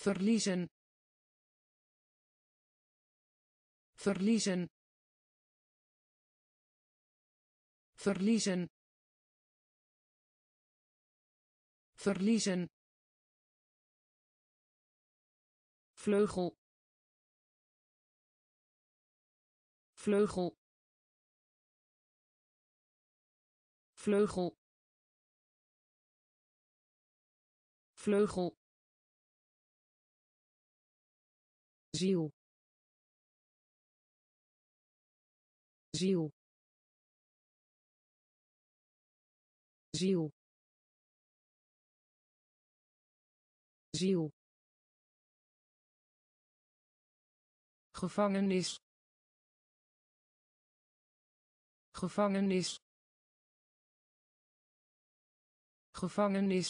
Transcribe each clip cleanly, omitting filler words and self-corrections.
verliezen, verliezen, verliezen, verliezen, vleugel, vleugel, vleugel, vleugel, ziel, ziel, ziel, ziel, gevangenis, gevangenis, gevangenis,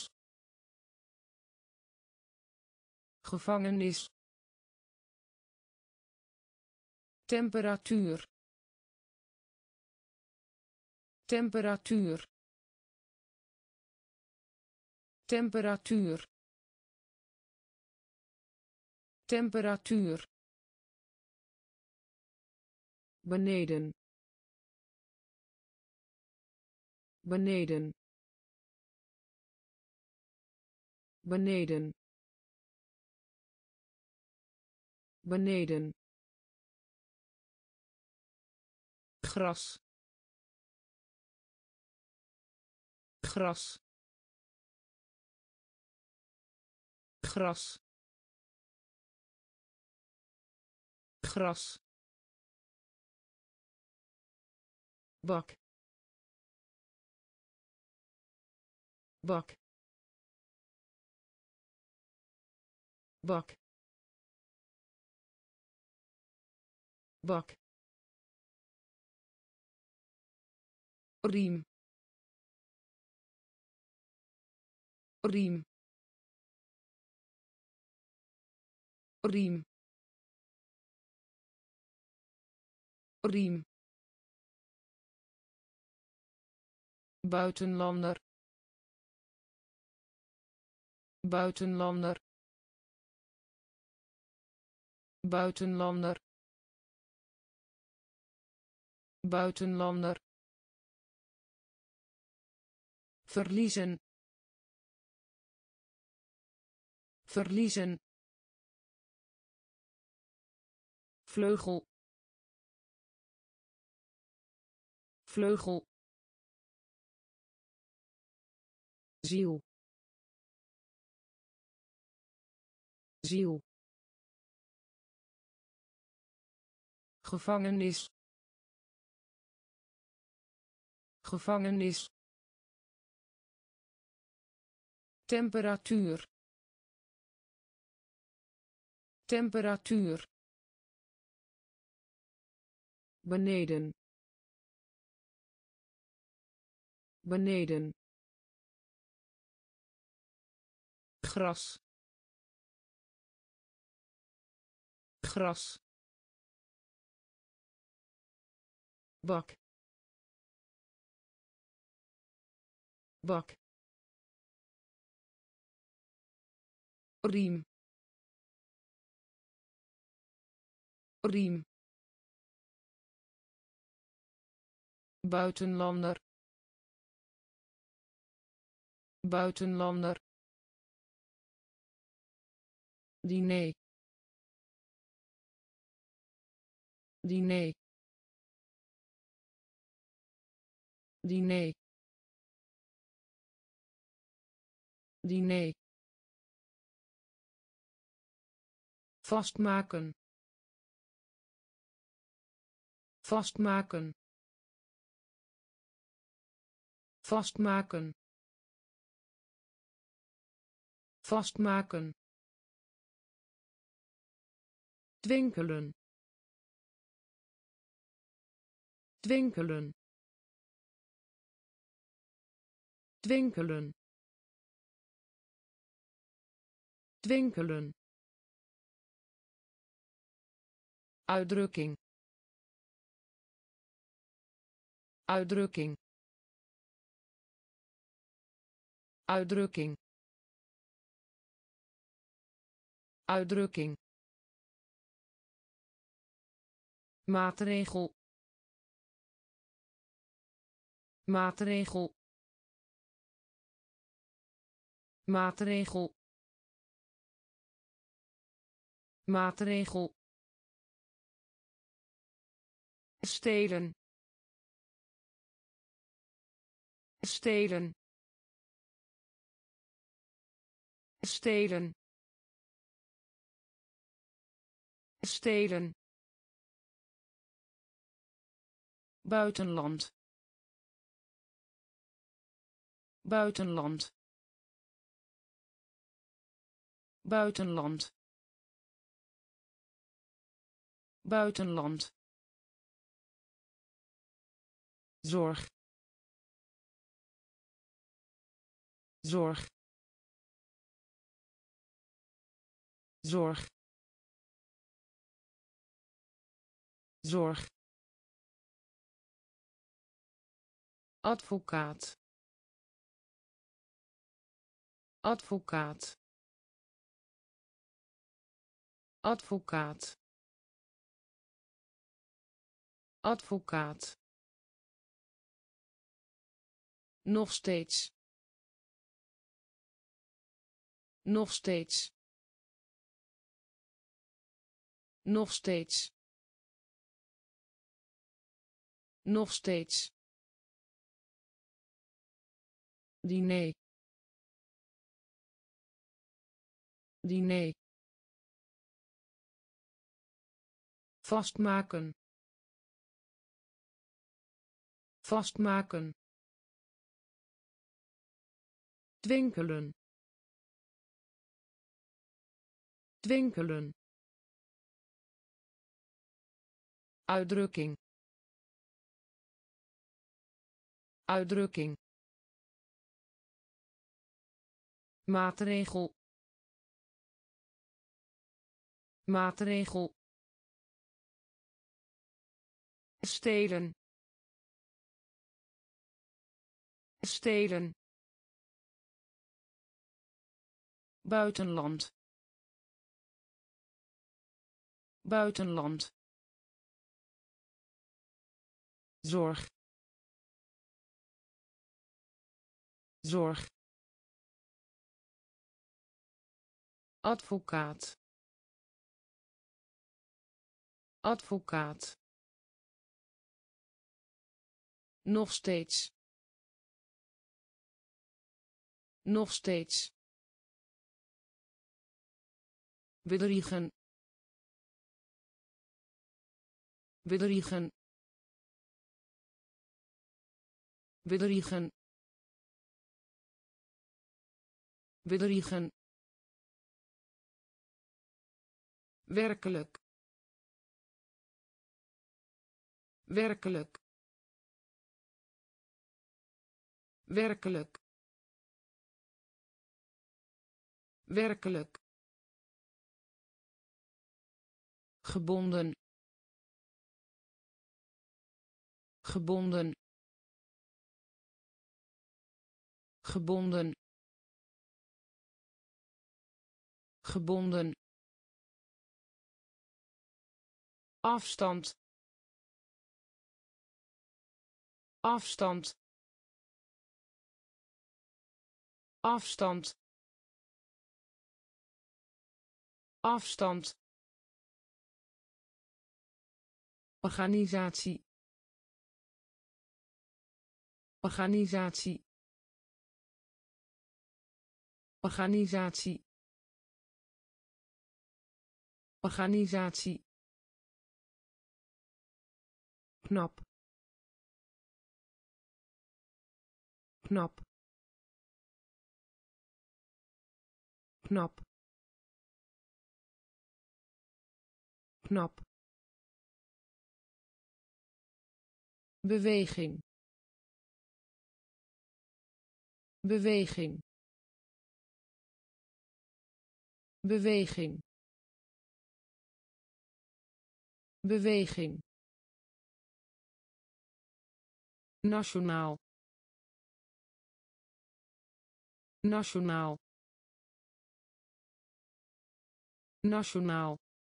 gevangenis, temperatuur, temperatuur, temperatuur, temperatuur, beneden, beneden, beneden, beneden, gras, gras, gras, gras, bak, bak, bak, bak, riem, riem, riem, riem, buitenlander, buitenlander, buitenlander, buitenlander, verliezen, verliezen, vleugel, vleugel, ziel, ziel, gevangenis, gevangenis, temperatuur, temperatuur, beneden, beneden, gras, gras, bak, bak, riem, riem, buitenlander, buitenlander, diner, diner, diner, diner, vastmaken, vastmaken, vastmaken, vastmaken, twinkelen, twinkelen, twinkelen, twinkelen, uitdrukking, uitdrukking, uitdrukking, uitdrukking, maatregel, maatregel, maatregel, maatregel, stelen, stelen, stelen, stelen, buitenland, buitenland, buitenland, buitenland, zorg, zorg, zorg, zorg, advocaat, advocaat, advocaat, advocaat, nog steeds, nog steeds, nog steeds, nog steeds, diner, diner, vastmaken, vastmaken, twinkelen, twinkelen, uitdrukking, uitdrukking, maatregel, maatregel, stelen, stelen, buitenland, buitenland, zorg, zorg, advocaat, advocaat, nog steeds, nog steeds, bedriegen, bedriegen, bedriegen, bedriegen, werkelijk, werkelijk, werkelijk, werkelijk, gebonden, gebonden, gebonden, gebonden, afstand, afstand, afstand, afstand, organisatie, organisatie, organisatie, organisatie, knap, knap, knap, knap, beweging, beweging, beweging, beweging, nationaal, nationaal, nationaal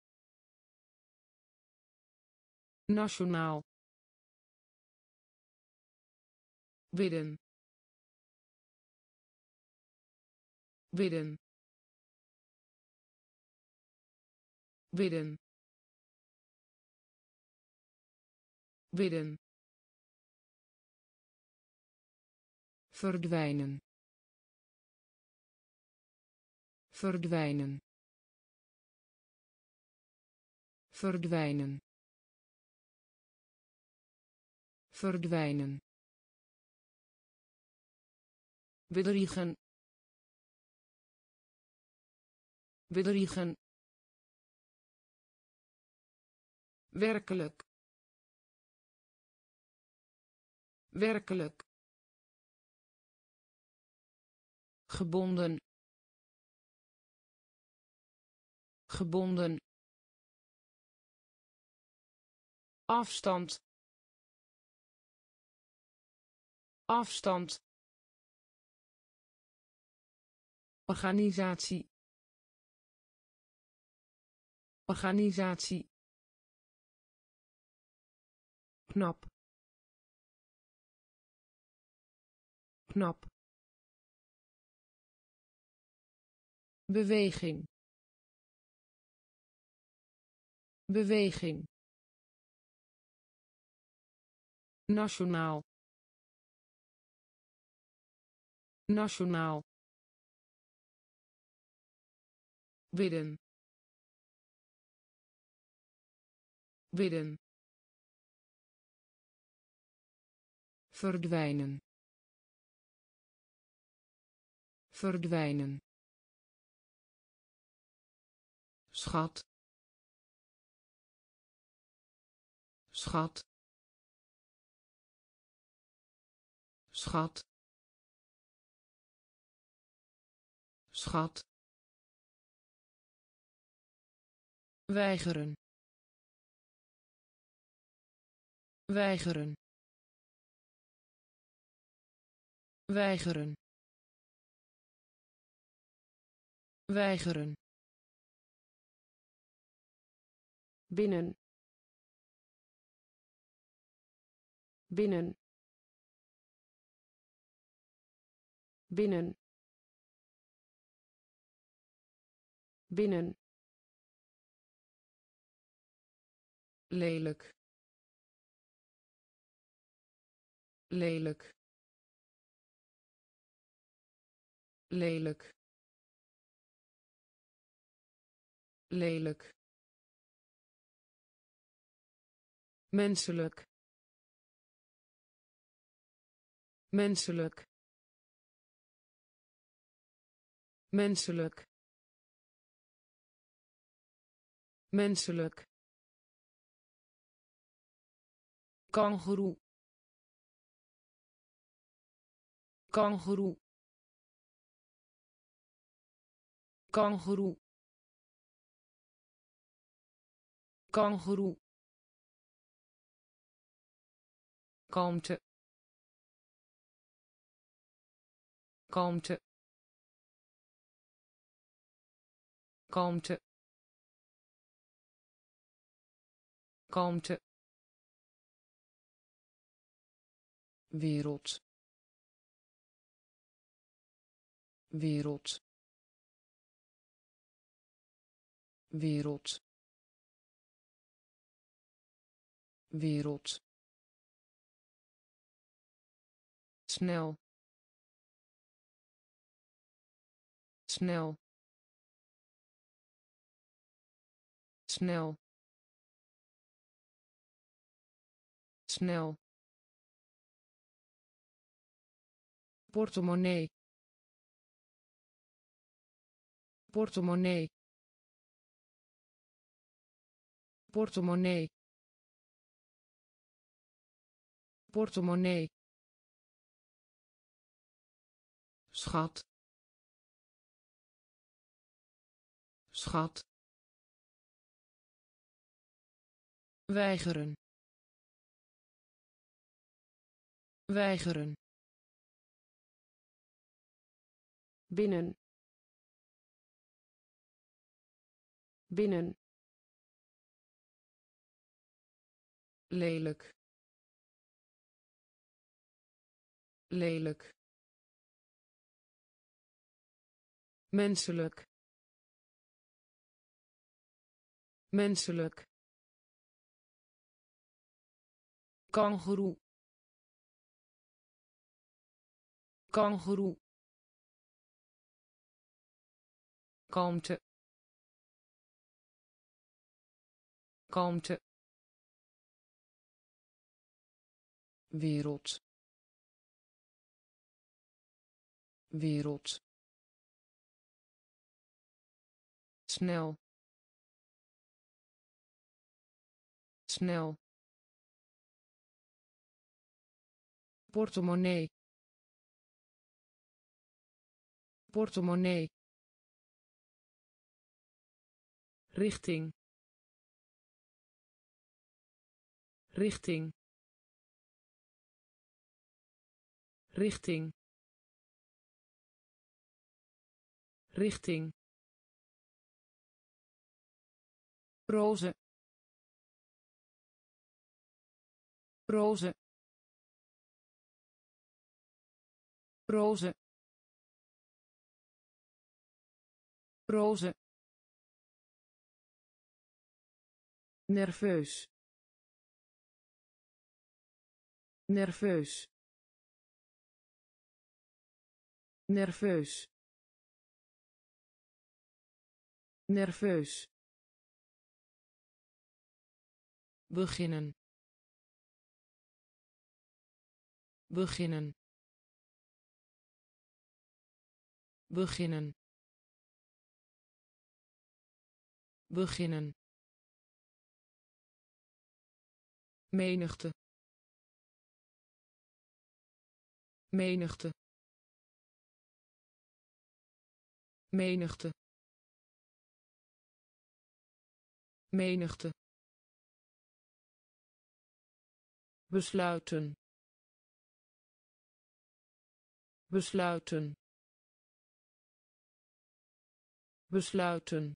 nationaal bidden bidden bidden bidden verdwijnen verdwijnen verdwijnen verdwijnen bedriegen bedriegen werkelijk werkelijk gebonden gebonden afstand afstand organisatie organisatie knap knap beweging beweging nationaal nationaal bidden bidden verdwijnen verdwijnen schat schat schat schat weigeren weigeren weigeren weigeren binnen binnen binnen binnen lelijk lelijk lelijk lelijk menselijk menselijk menselijk menselijk kangoeroe kangoeroe kangoeroe kangoeroe kalmte kalmte kalmte kalmte wereld wereld wereld wereld snel snel snel snel portemonnee portemonnee portemonnee portemonnee schat schat weigeren weigeren binnen binnen, lelijk, lelijk, menselijk, menselijk, kangoeroe, kangoeroe, kalmte, kalmte, wereld, wereld, snel, snel, portemonnee, portemonnee, richting, richting, richting, richting, roze, roze, roze, roze, nerveus, nerveus, nerveus, nerveus, beginnen, beginnen, beginnen, beginnen, menigte, menigte, menigte, menigte, besluiten, besluiten, besluiten,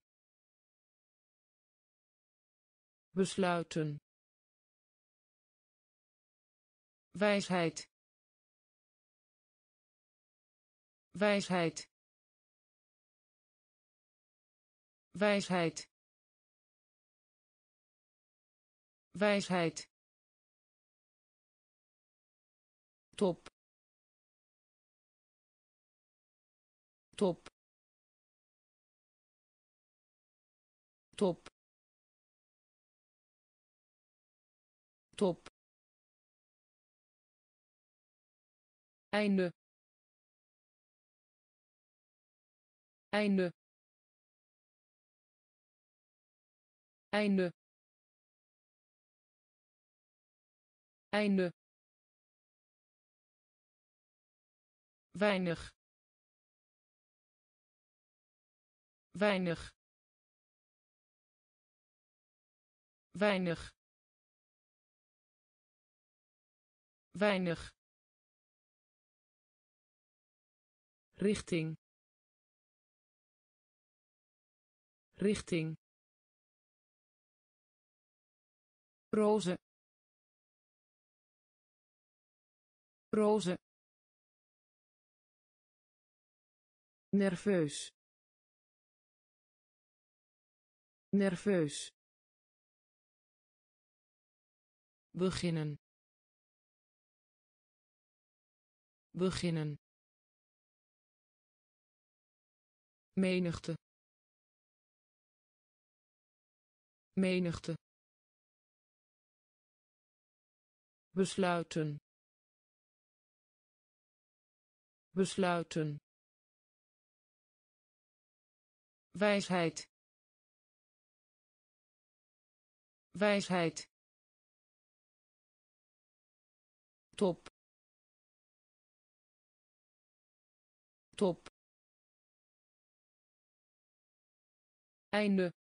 besluiten, wijsheid, wijsheid, wijsheid, wijsheid, top, top, top, top, einde, einde, einde, einde, weinig, weinig, weinig, weinig, richting, richting, roze, roze, nerveus, nerveus, beginnen, beginnen, menigte, menigte, besluiten, besluiten, wijsheid, wijsheid, top, top, einde,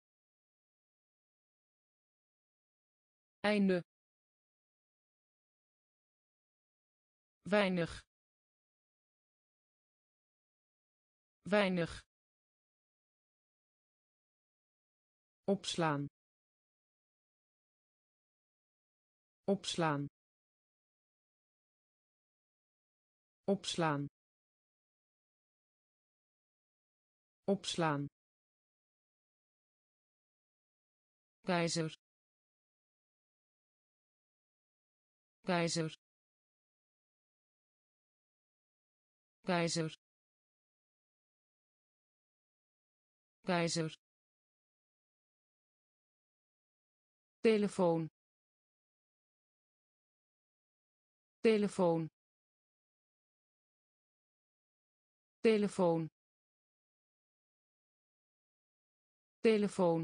einde, weinig, weinig, opslaan opslaan opslaan opslaan keizer keizer keizer keizer telefoon telefoon telefoon telefoon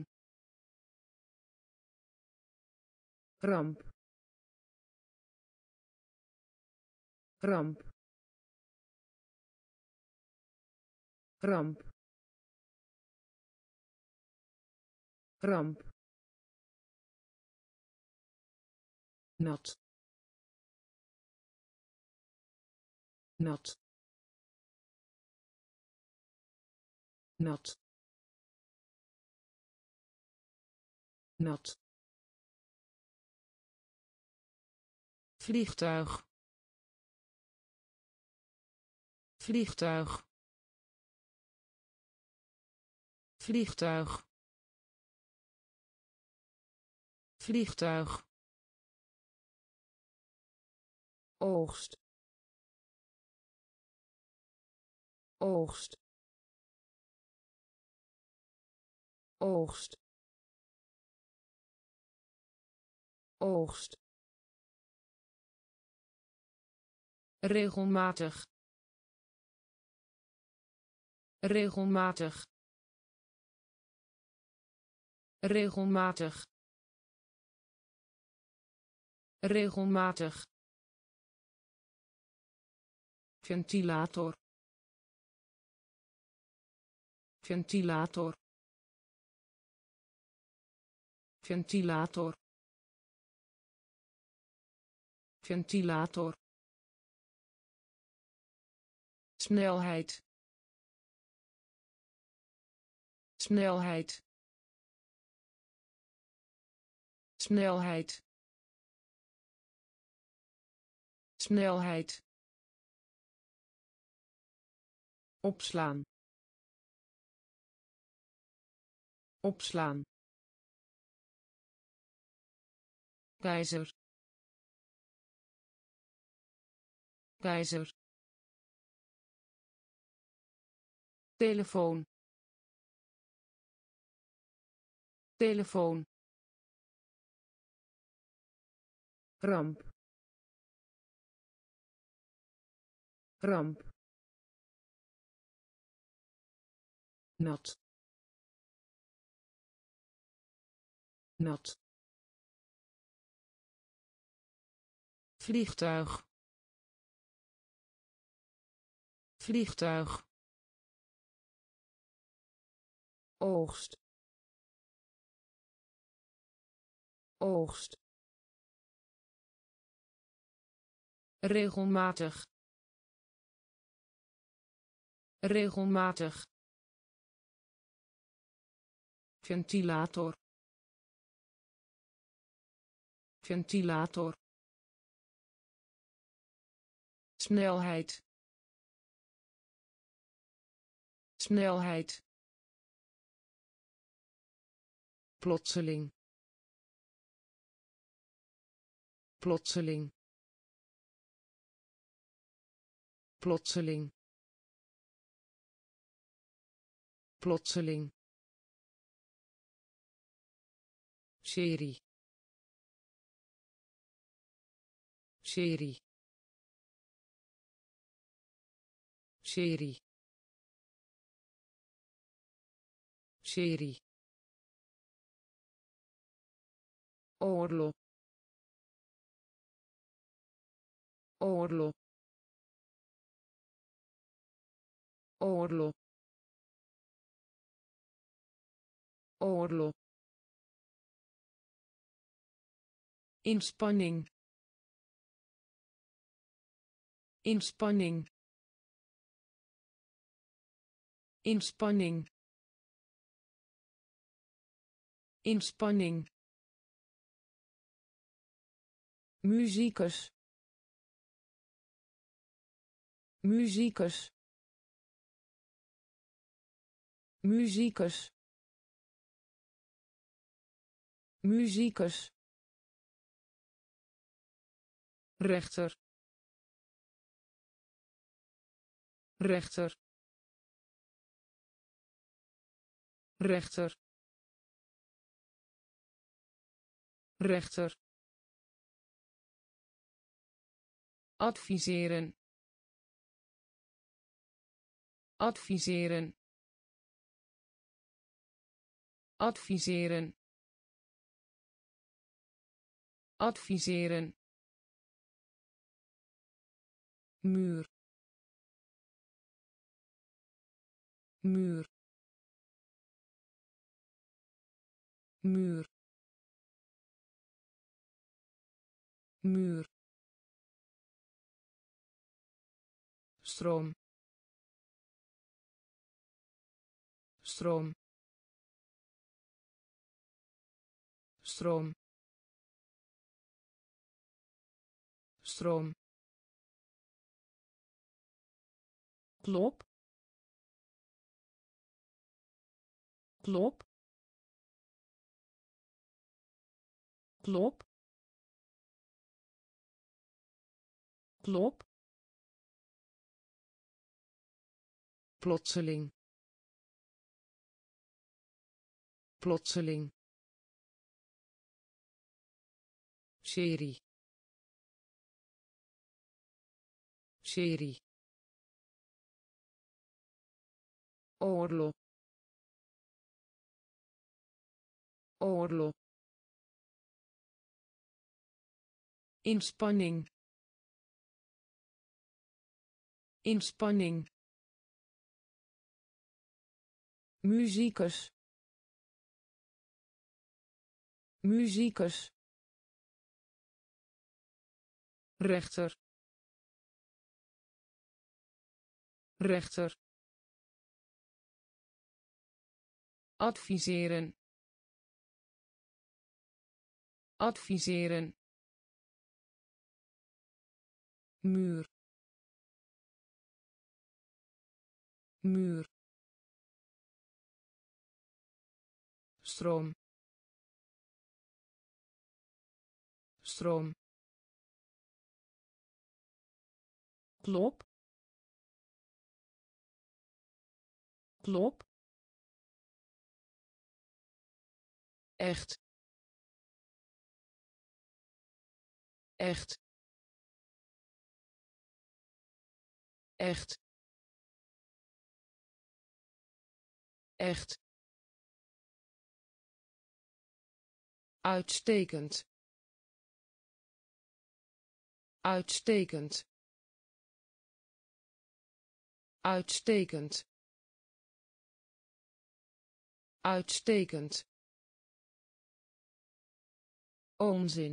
ramp ramp ramp ramp nat nat nat nat vliegtuig vliegtuig vliegtuig vliegtuig oogst oogst oogst oogst regelmatig regelmatig regelmatig regelmatig ventilator ventilator ventilator ventilator snelheid snelheid snelheid snelheid opslaan opslaan keizer keizer telefoon telefoon ramp ramp nat nat vliegtuig vliegtuig oogst oogst regelmatig regelmatig ventilator ventilator snelheid snelheid plotseling plotseling plotseling plotseling serie serie serie serie oorlog oorlog oorlog oorlog inspanning inspanning inspanning inspanning muzikus muzikus muzikus muzikus rechter rechter rechter rechter adviseren adviseren adviseren adviseren muur muur muur muur stroom stroom stroom stroom klop klop klop klop plotseling plotseling serie serie oorlog oorlog inspanning inspanning muzikus muzikus rechter rechter adviseren adviseren muur muur stroom stroom klop klop echt echt echt echt uitstekend uitstekend uitstekend uitstekend onzin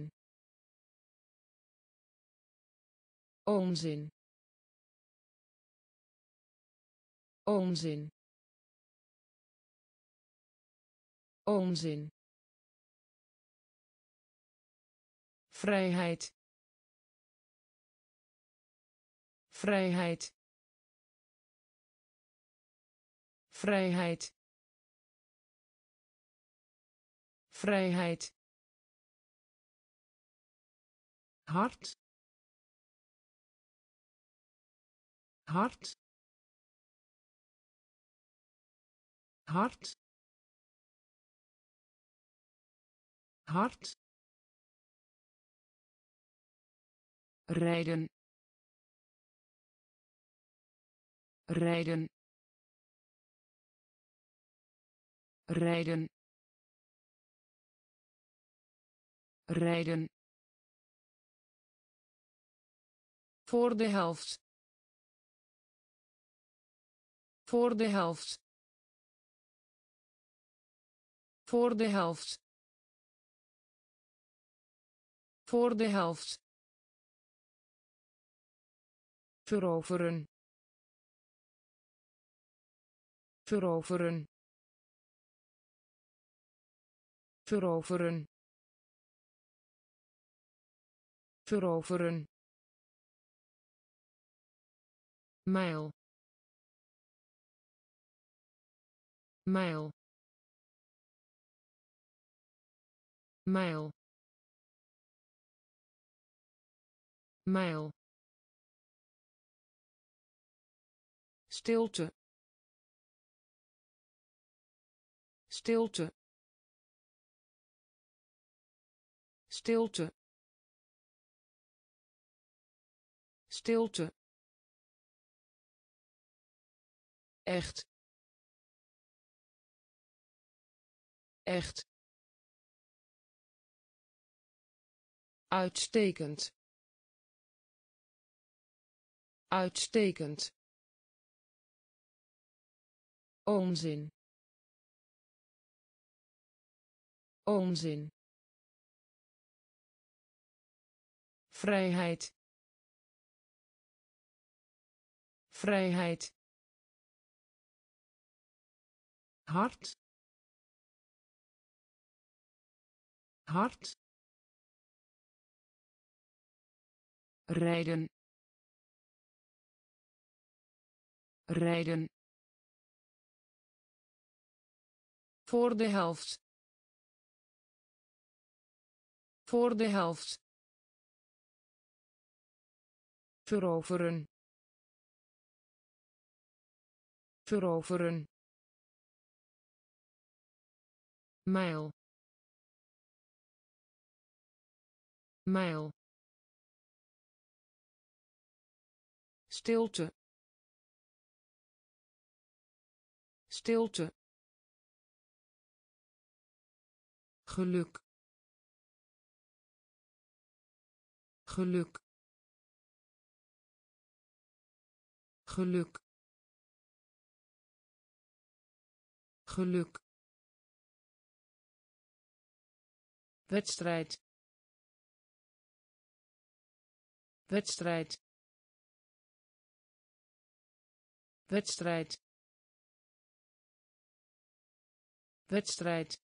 onzin onzin onzin vrijheid vrijheid vrijheid vrijheid hart hart hart hart rijden rijden rijden rijden voor de helft voor de helft voor de helft voor de helft veroveren veroveren veroveren, veroveren, mijl, mijl, mijl, mijl, stilte, stilte, stilte, stilte, echt, echt, uitstekend, uitstekend, onzin, onzin, vrijheid, vrijheid, hart, hart, rijden, rijden, voor de helft, voor de helft, veroveren, veroveren, mijl, mijl, stilte, stilte, geluk, geluk, geluk, geluk, wedstrijd, wedstrijd, wedstrijd, wedstrijd,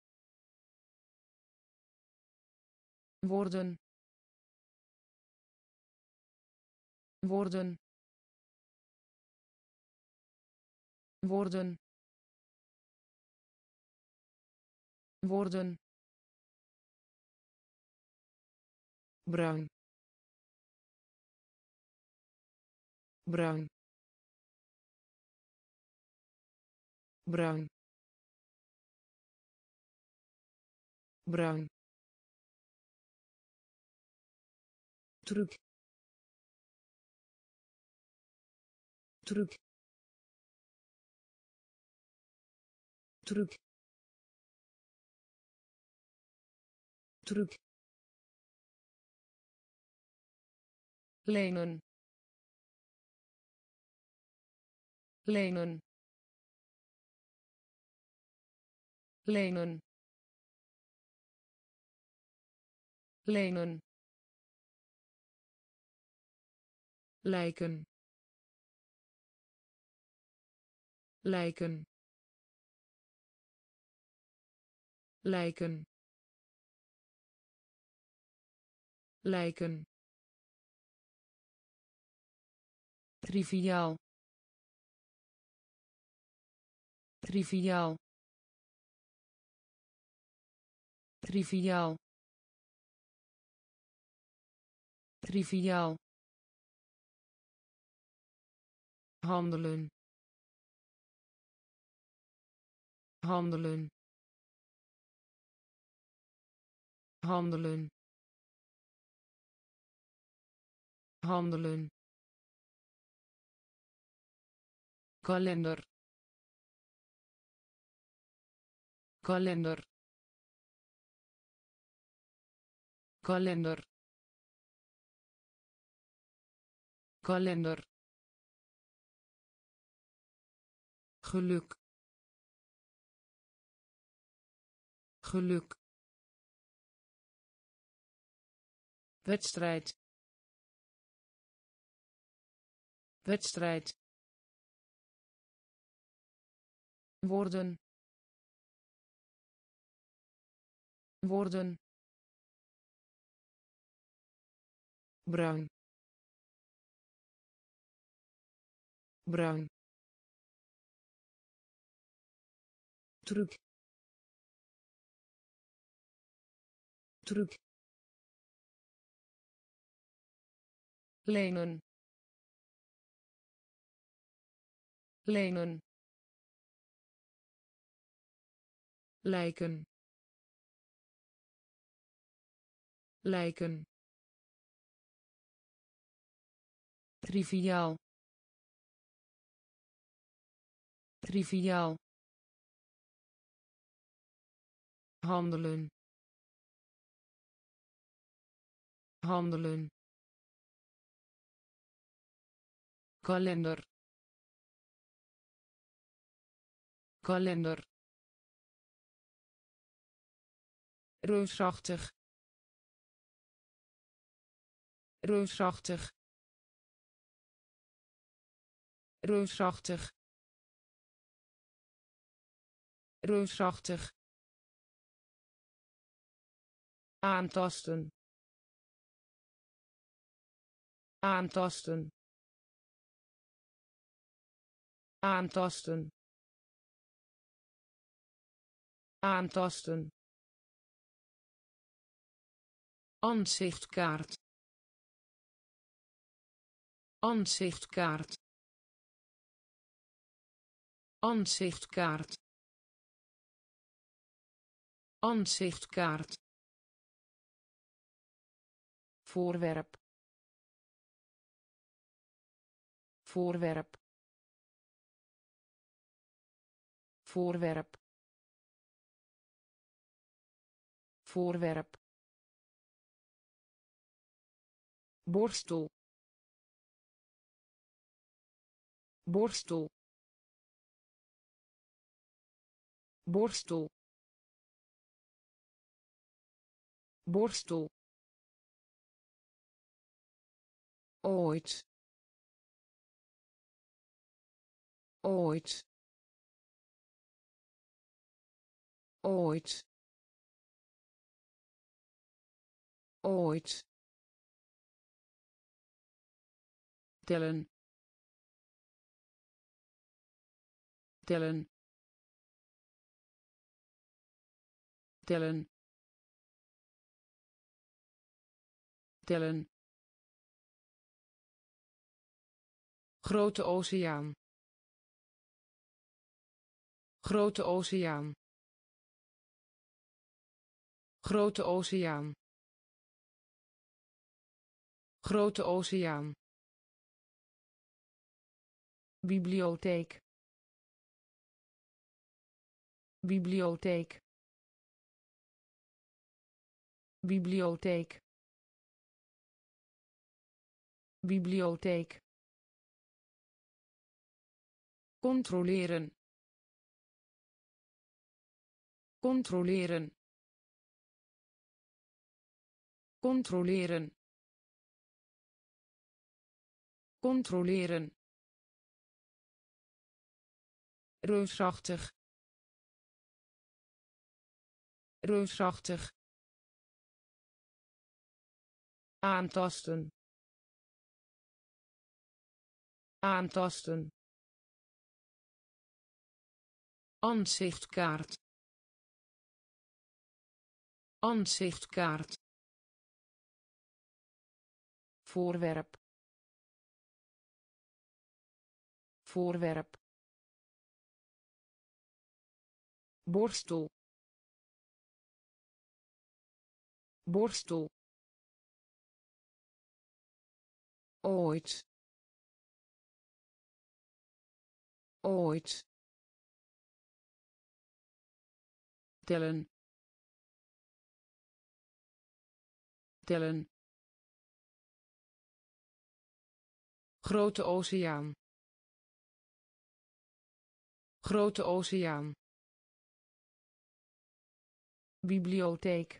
worden, worden, worden, worden, bruin, bruin, bruin, bruin, truc, truc, truc, truc, lenen, lenen, lenen, lenen, lijken, lijken, lijken, lijken, triviaal, triviaal, triviaal, triviaal, handelen, handelen, handelen, handelen, kalender, kalender, kalender, kalender, geluk, geluk, wedstrijd, wedstrijd, worden, worden, bruin, bruin, truc, truc, lenen, lenen, lijken, lijken, triviaal, triviaal, handelen, handelen, kalender, kalender, reusachtig, reusachtig, reusachtig, reusachtig, aantasten, aantasten, aantasten, aantasten, ansichtkaart, ansichtkaart, ansichtkaart, ansichtkaart, voorwerp, voorwerp, voorwerp, voorwerp, borstel, borstel, borstel, borstel, ooit, ooit, ooit, ooit, tellen, tellen, tellen, tellen, grote oceaan, grote oceaan, grote oceaan, grote oceaan, bibliotheek, bibliotheek, bibliotheek, bibliotheek, controleren, controleren, controleren, controleren, reusachtig, reusachtig, aantasten, aantasten, ansichtkaart, ansichtkaart, voorwerp, voorwerp, borstel, borstel, ooit, ooit, tellen, tellen, grote oceaan, grote oceaan, bibliotheek,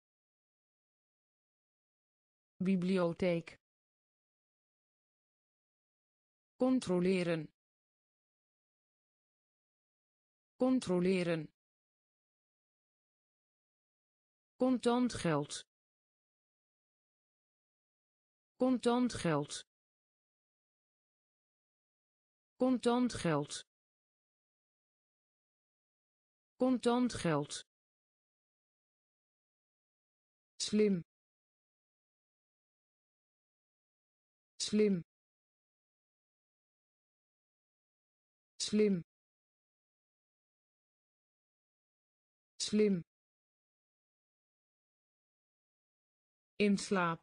bibliotheek, controleren, controleren, contant geld, contant geld, contant geld, contant geld, slim, slim, slim, slim, in slaap,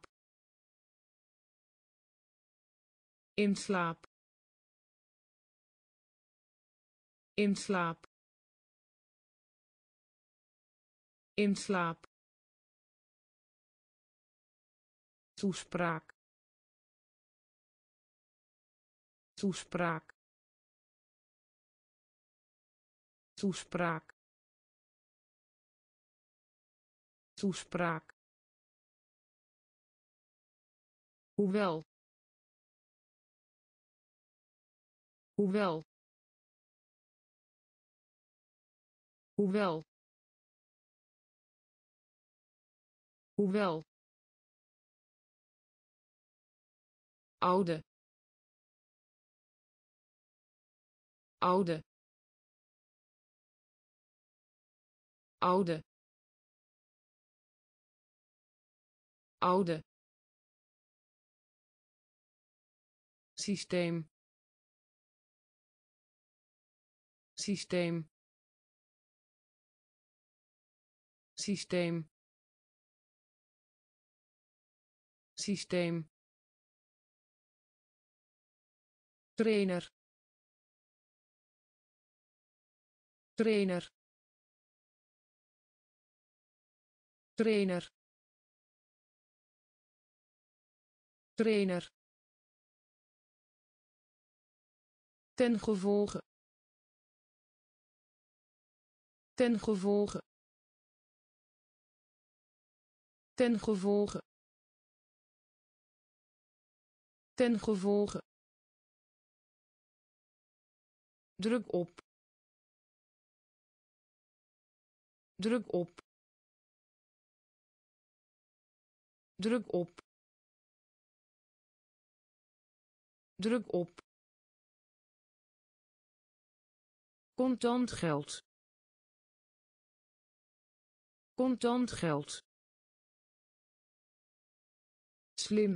in slaap, in slaap, in slaap, toespraak, toespraak, toespraak, toespraak, hoewel, hoewel, hoewel, hoewel, oude, oude, oude, oude, systeem, systeem, systeem, systeem, trainer, trainer, trainer, trainer, ten gevolge, ten gevolge, ten gevolge, ten gevolge, druk op, druk op, druk op, druk op, contant geld, contant geld, slim,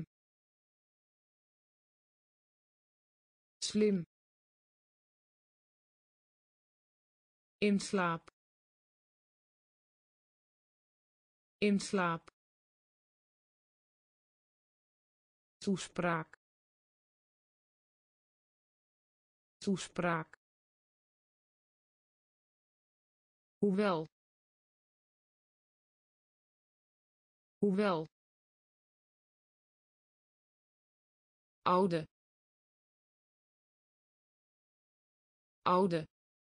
slim, in slaap, in slaap, toespraak, toespraak, hoewel, hoewel, oude, oude,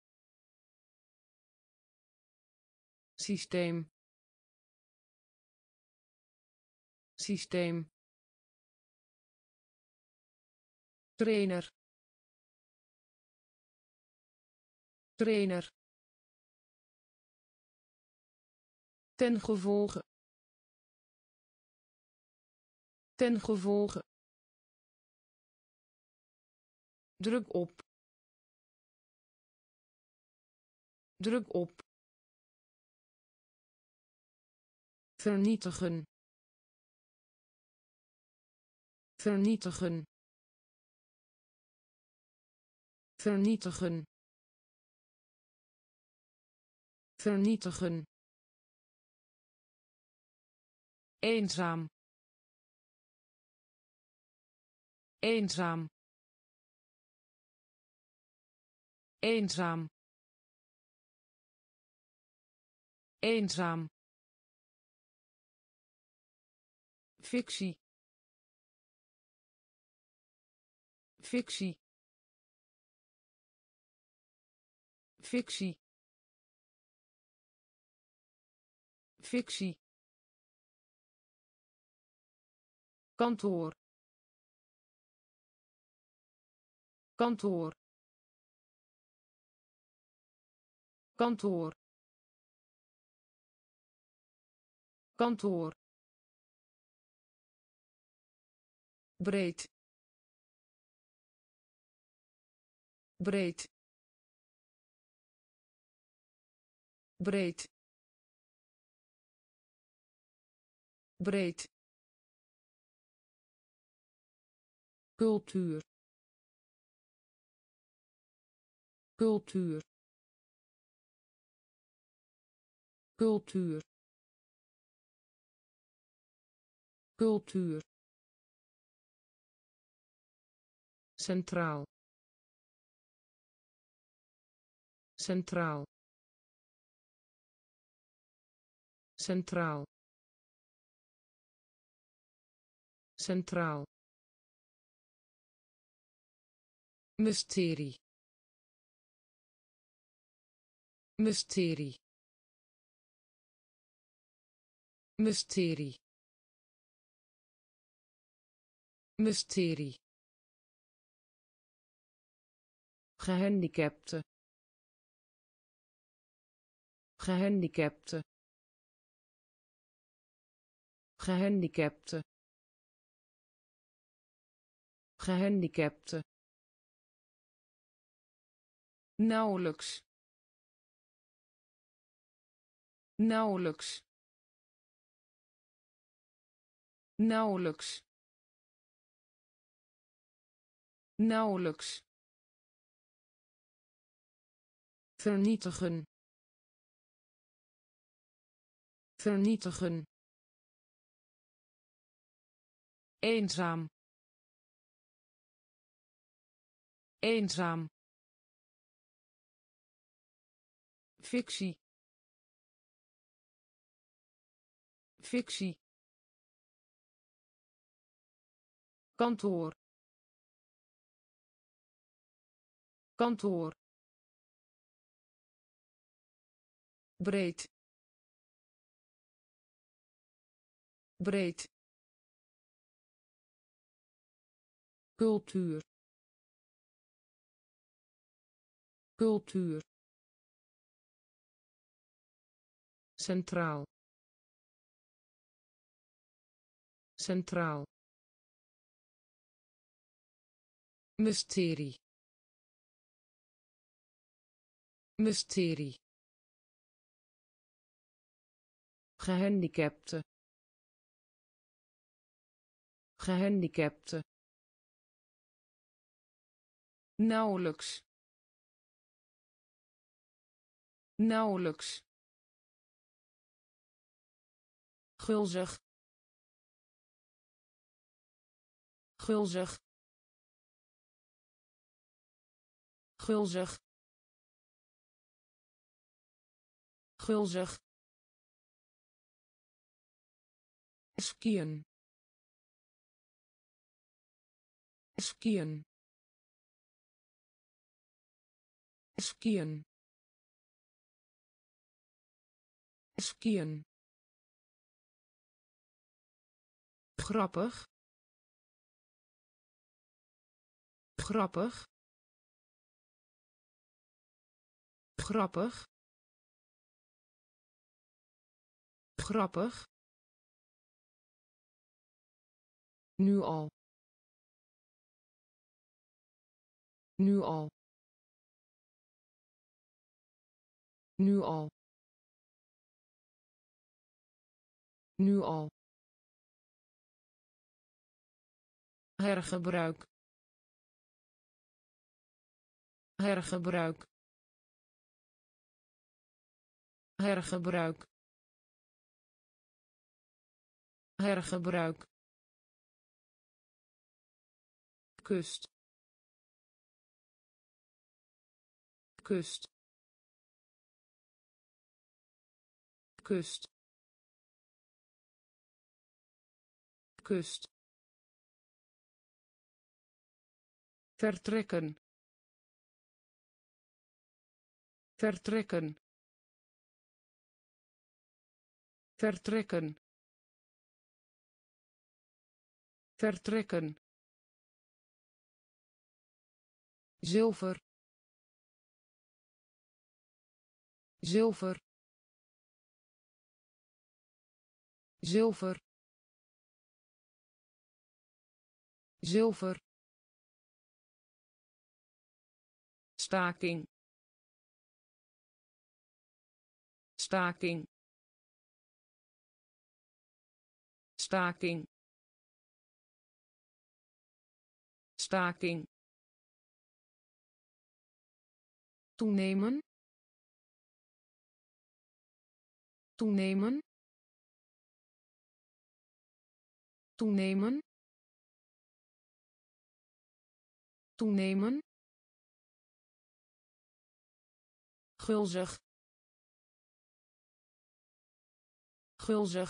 systeem, systeem, trainer, trainer, ten gevolge, ten gevolge, druk op, druk op, vernietigen, vernietigen, vernietigen, vernietigen, eenzaam, eenzaam, eenzaam, eenzaam, fictie, fictie, fictie, fictie, kantoor, kantoor, kantoor, kantoor, breed, breed, breed, breed, cultuur, cultuur, cultuur, cultuur, centraal, centraal, centraal, centraal, mysterie, mysterie, mysterie, mysterie, gehandicapte, gehandicapte, gehandicapte, gehandicapte, nauwelijks, nauwelijks, nauwelijks, nauwelijks, vernietigen, vernietigen, eenzaam, eenzaam, fictie, fictie, kantoor, kantoor, breed, breed, cultuur, cultuur, centraal, centraal, mysterie, mysterie, gehandicapte, gehandicapte, nauwelijks, nauwelijks, gulzig, gulzig, gulzig, gulzig, skiën, skiën, skiën, skiën, grappig, grappig, grappig, grappig, nu al, nu al, nu al, nu al, hergebruik, hergebruik, hergebruik, hergebruik, kust, kust, kust, kust, vertrekken, vertrekken, vertrekken, vertrekken, zilver, zilver, zilver, zilver, staking, staking, staking, staking, toenemen, toenemen, toenemen, toenemen, gulzig, gulzig,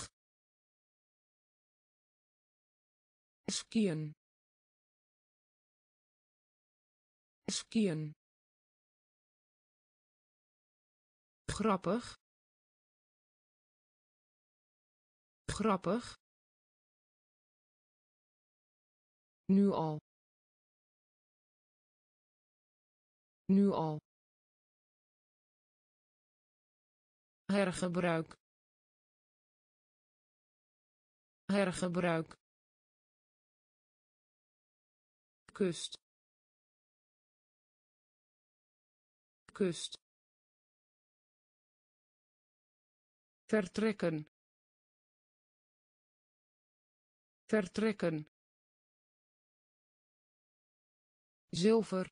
skiën, skiën, grappig, grappig, nu al, nu al, hergebruik, hergebruik, kust, kust, vertrekken, vertrekken, zilver,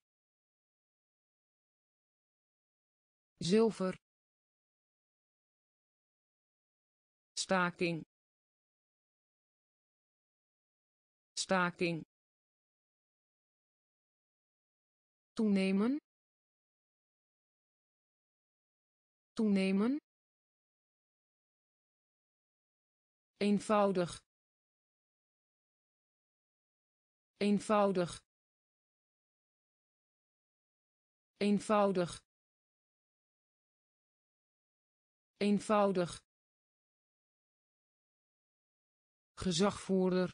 zilver, staking, staking, toenemen, toenemen, eenvoudig, eenvoudig, eenvoudig, eenvoudig, gezagvoerder,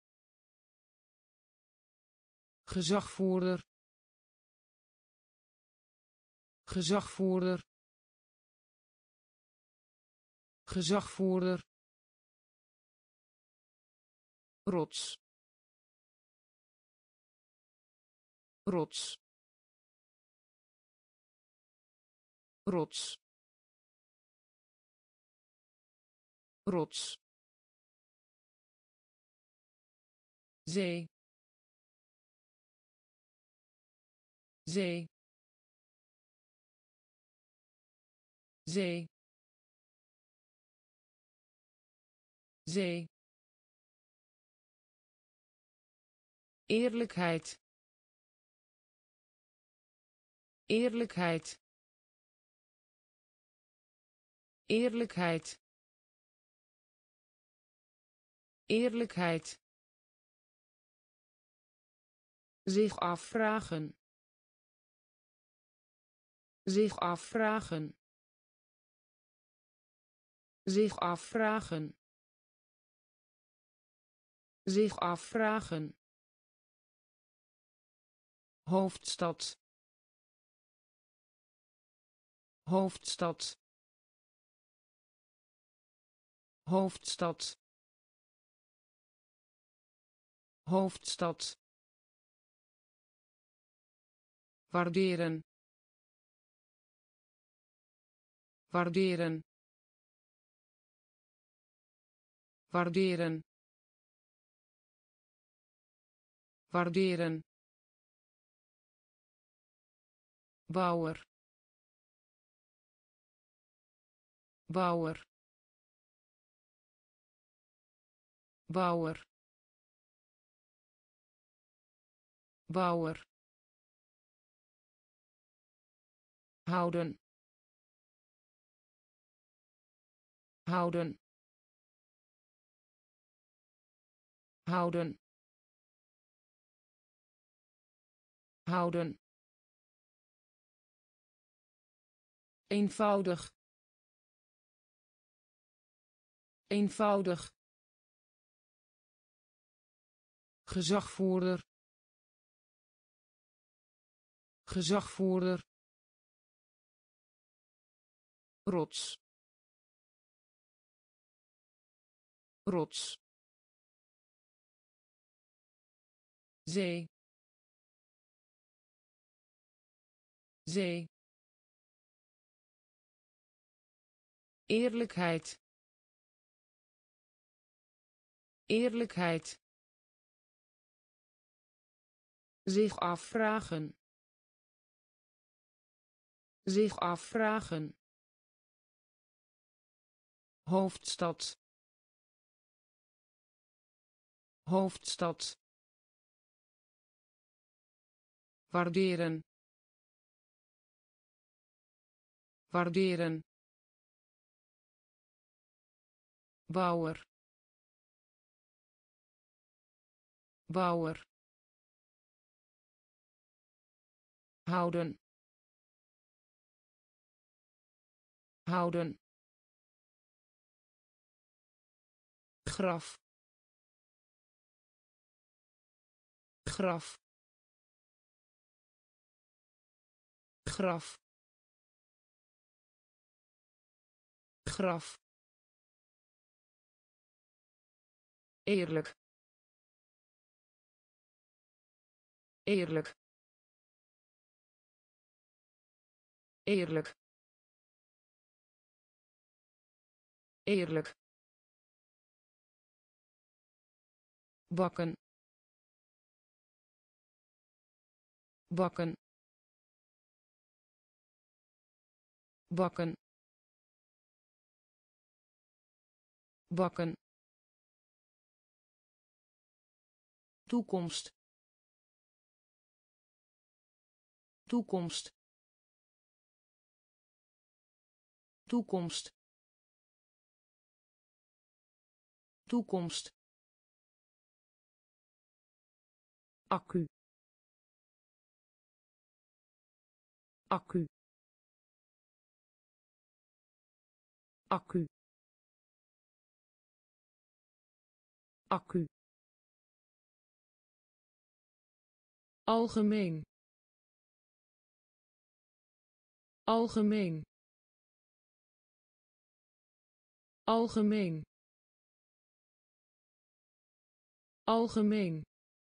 gezagvoerder, gezagvoerder, gezagvoerder, rots, rots, rots, rots, zee, zee, zee, zee, eerlijkheid, eerlijkheid, eerlijkheid, eerlijkheid, zich afvragen, zich afvragen, zich afvragen, zich afvragen, hoofdstad, hoofdstad, hoofdstad, hoofdstad, waarderen, waarderen, waarderen, waarderen, bouwer, bouwer, bouwer, bouwer, houden, houden, houden, houden, eenvoudig, eenvoudig, gezagvoerder, gezagvoerder, rots, rots, zee, zee, eerlijkheid, eerlijkheid, zich afvragen, zich afvragen, hoofdstad, hoofdstad, waarderen, waarderen, bouwer, bouwer, houden, houden, graf, graf, graf, graf, eerlijk, eerlijk, eerlijk, eerlijk, bakken, bakken, bakken, bakken, toekomst, toekomst, toekomst, toekomst, accu, accu, accu, accu, algemeen, algemeen, algemeen, algemeen,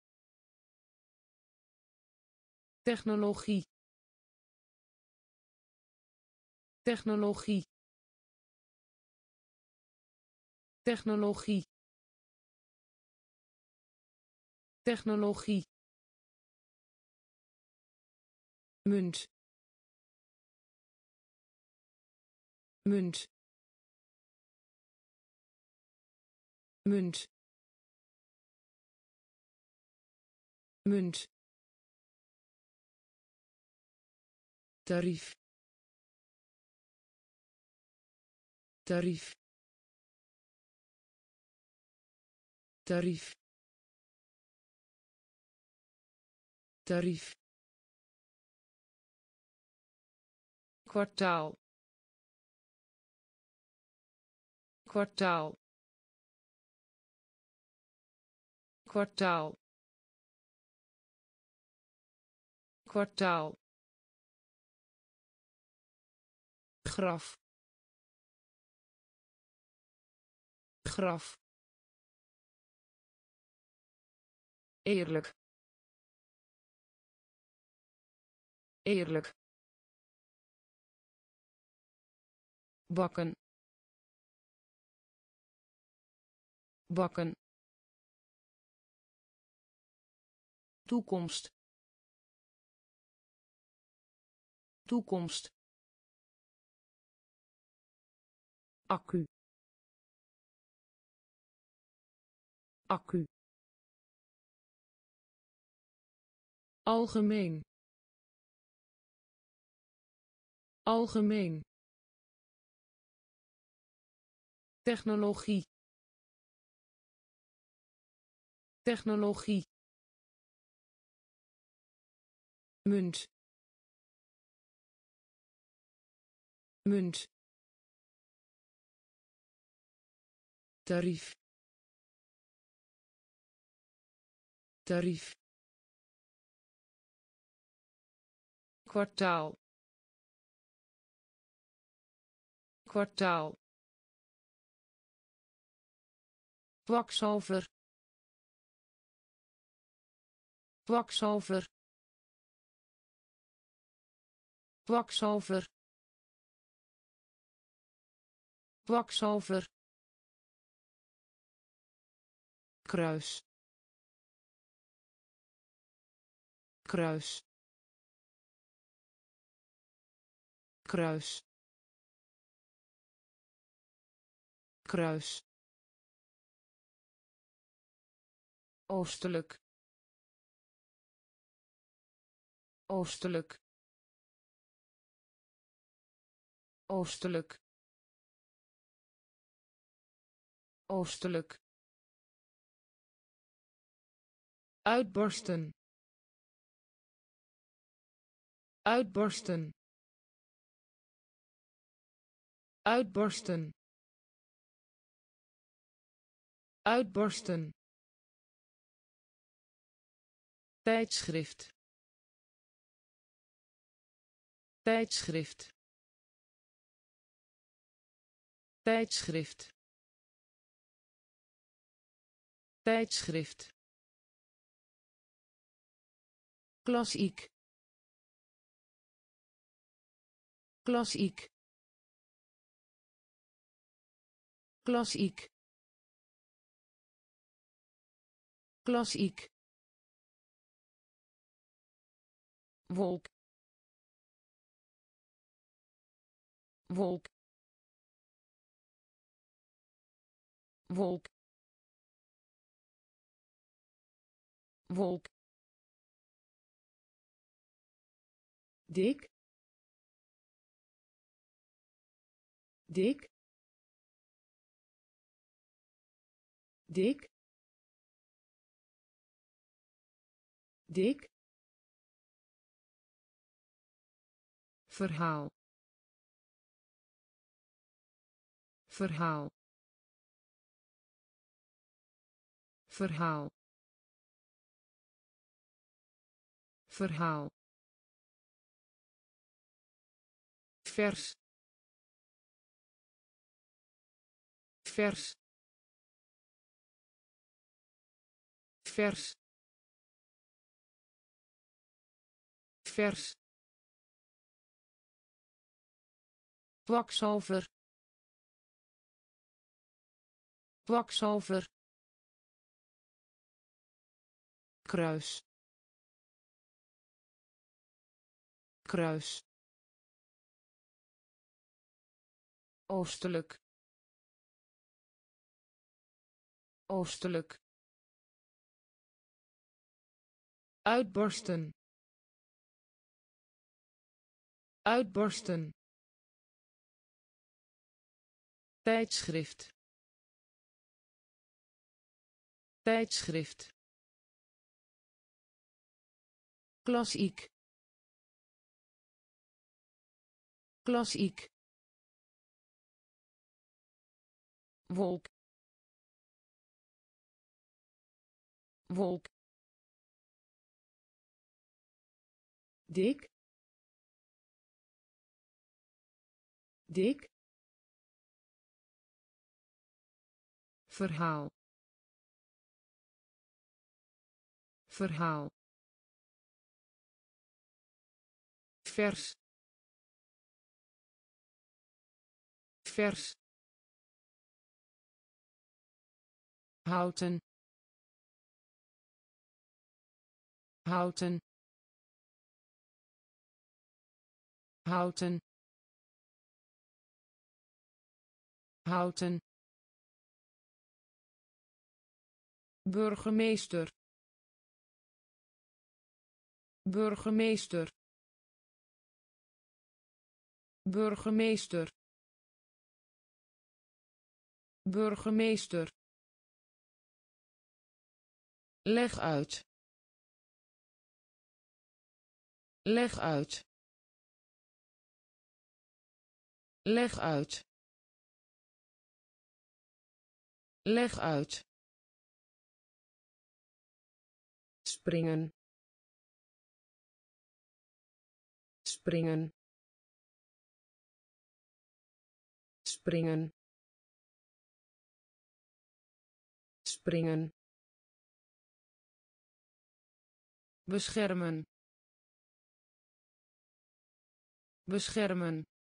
technologie, technologie, technologie, technologie, munt, munt, munt, munt, tarief, tarief, tarief, tarief, kwartaal, kwartaal, kwartaal, kwartaal, graf, graf, eerlijk, eerlijk, bakken, bakken, toekomst, toekomst, accu, accu, algemeen, algemeen, technologie, technologie, munt, munt, tarief, tarief, kwartaal, kwartaal, kwakzalver kwakzalver kwakzalver kwakzalver kruis kruis kruis kruis oostelijk oostelijk oostelijk oostelijk uitbarsten uitbarsten uitbarsten uitbarsten tijdschrift tijdschrift tijdschrift tijdschrift klassiek klassiek klassiek klassiek wolk wolk wolk wolk dik dik dik dik verhaal verhaal verhaal verhaal vers vers vers vers kwakzalver kwakzalver kruis kruis oostelijk oostelijk uitbarsten uitbarsten tijdschrift tijdschrift klassiek klassiek wolk wolk dik dik verhaal verhaal vers vers houten houten houten houten burgemeester burgemeester burgemeester burgemeester leg uit leg uit leg uit leg uit springen springen springen springen, beschermen, beschermen,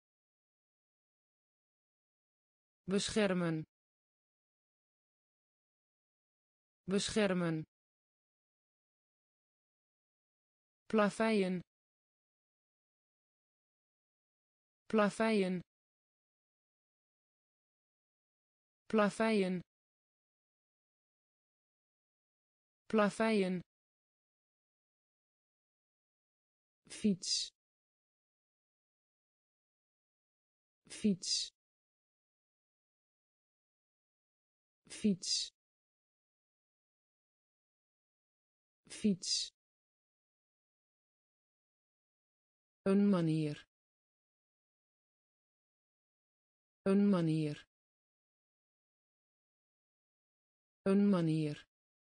beschermen, beschermen, plaveien, plaveien, plaveien, plaveien, fiets, fiets, fiets, fiets, een manier, een manier, een manier,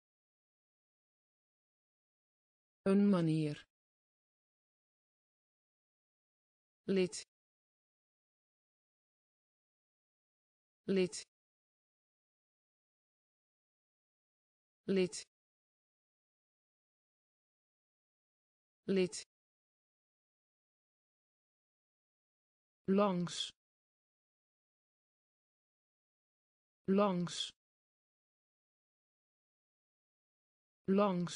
een manier, lid, lid, lid, lid, langs, langs, langs,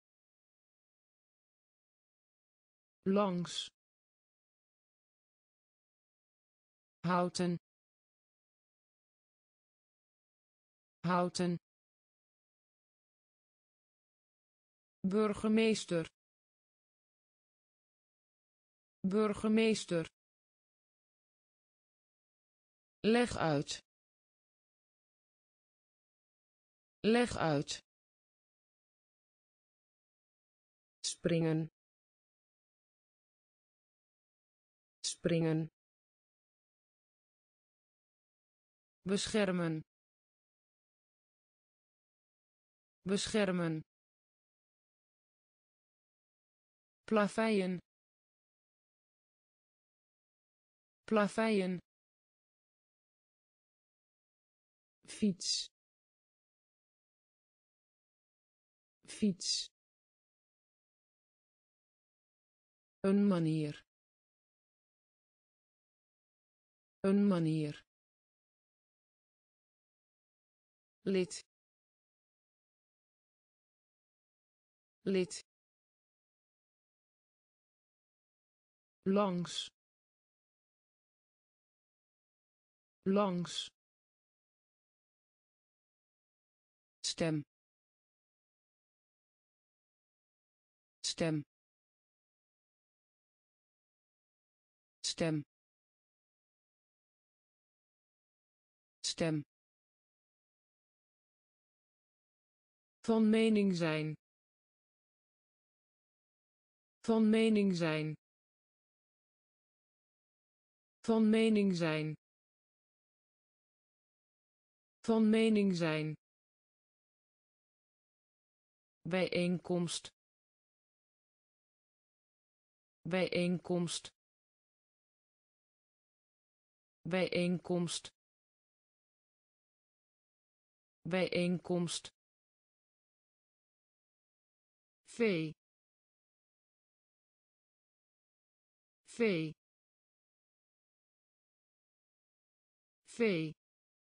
langs, houten, houten, burgemeester, burgemeester, leg uit, leg uit, springen, springen, beschermen, beschermen, plaveien, plaveien, fiets, fiets, een manier, een manier, lid, lid, langs, langs, stem, stem, stem, stem, van mening zijn, van mening zijn, van mening zijn, van mening zijn, bijeenkomst, bijeenkomst, bijeenkomst, bijeenkomst, vee, vee, vee,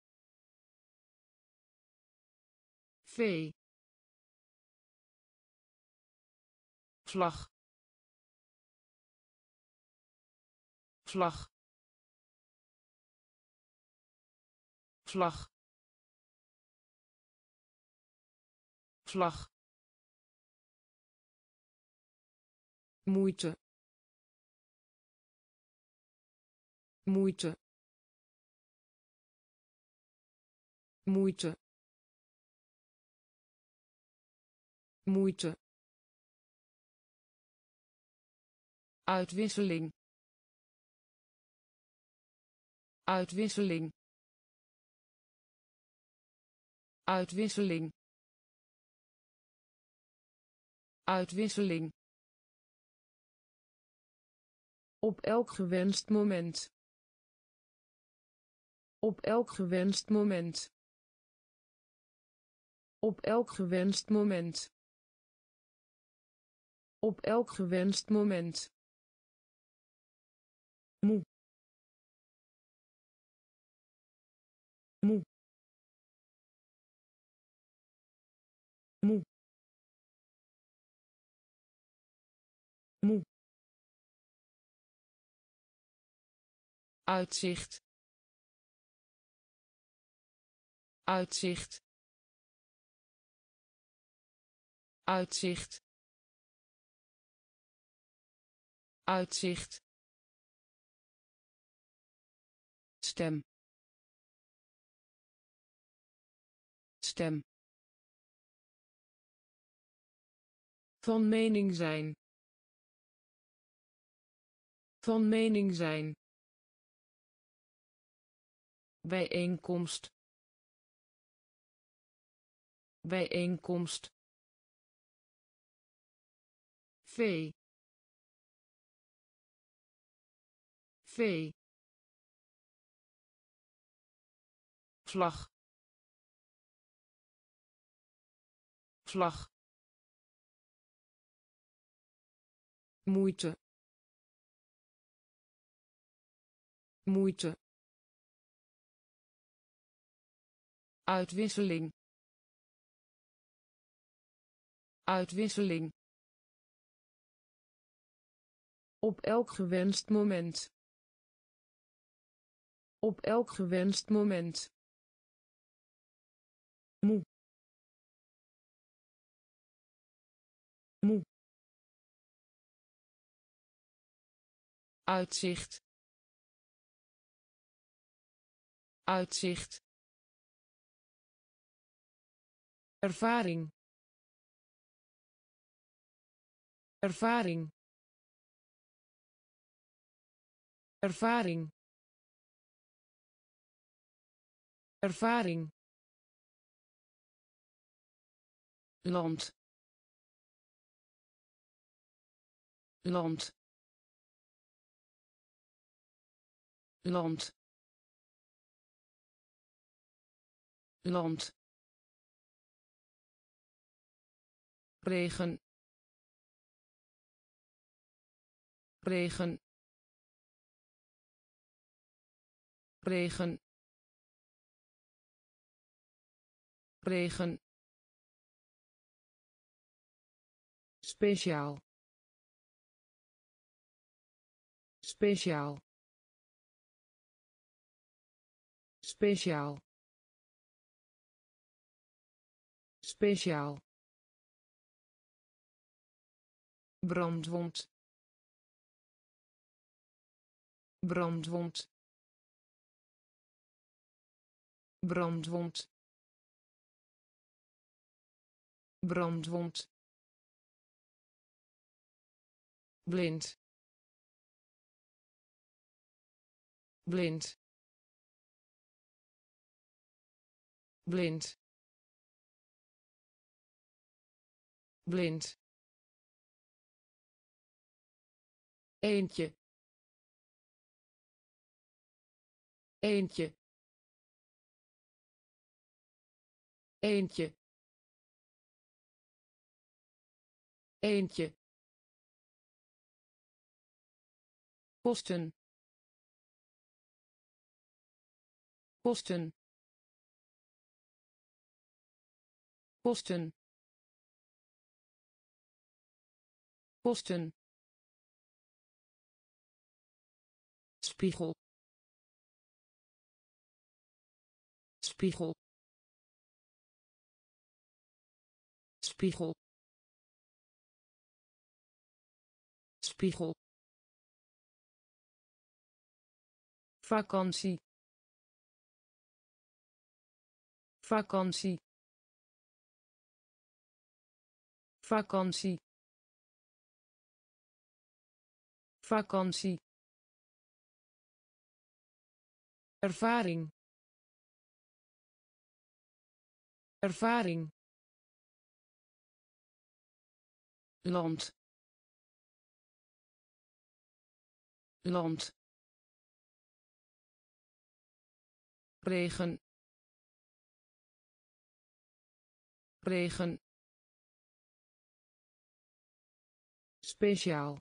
vee, vlag, vlag, vlag, vlag, moeite, moeite, moeite, moeite, uitwisseling, uitwisseling, uitwisseling, uitwisseling, op elk gewenst moment, op elk gewenst moment, Op elk gewenst moment. Op elk gewenst moment. Moe. Moe. Moe. Moe. Uitzicht. Uitzicht. Uitzicht. Uitzicht. Stem. Stem. Van mening zijn. Van mening zijn. Bijeenkomst. Bijeenkomst. Vee. Vee. Vlag. Vlag. Moeite. Moeite. Uitwisseling. Uitwisseling. Op elk gewenst moment. Op elk gewenst moment. Moe. Moe. Uitzicht. Uitzicht. Ervaring. Ervaring. Ervaring. Ervaring. Land. Land. Land. Land. Regen. Regen. Regen. Regen. Speciaal. Speciaal. Speciaal. Speciaal. Brandwond. Brandwond. Brandwond. Brandwond. Blind. Blind. Blind. Blind. Eentje. Eentje. Eentje. Eentje. Kosten. Kosten. Kosten. Kosten. Spiegel. Spiegel. Spiegel. Spiegel. Vakantie. Vakantie. Vakantie. Vakantie. Ervaring. Ervaring. Land. Land. Regen. regen, speciaal,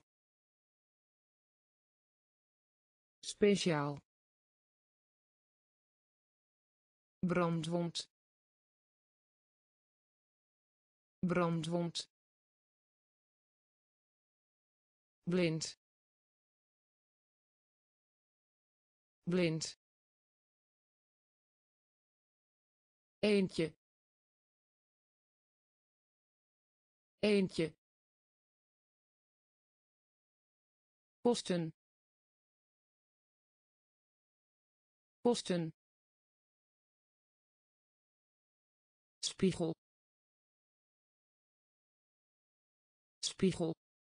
speciaal, brandwond, brandwond, blind, blind, eentje, eentje, kosten, kosten, spiegel, spiegel,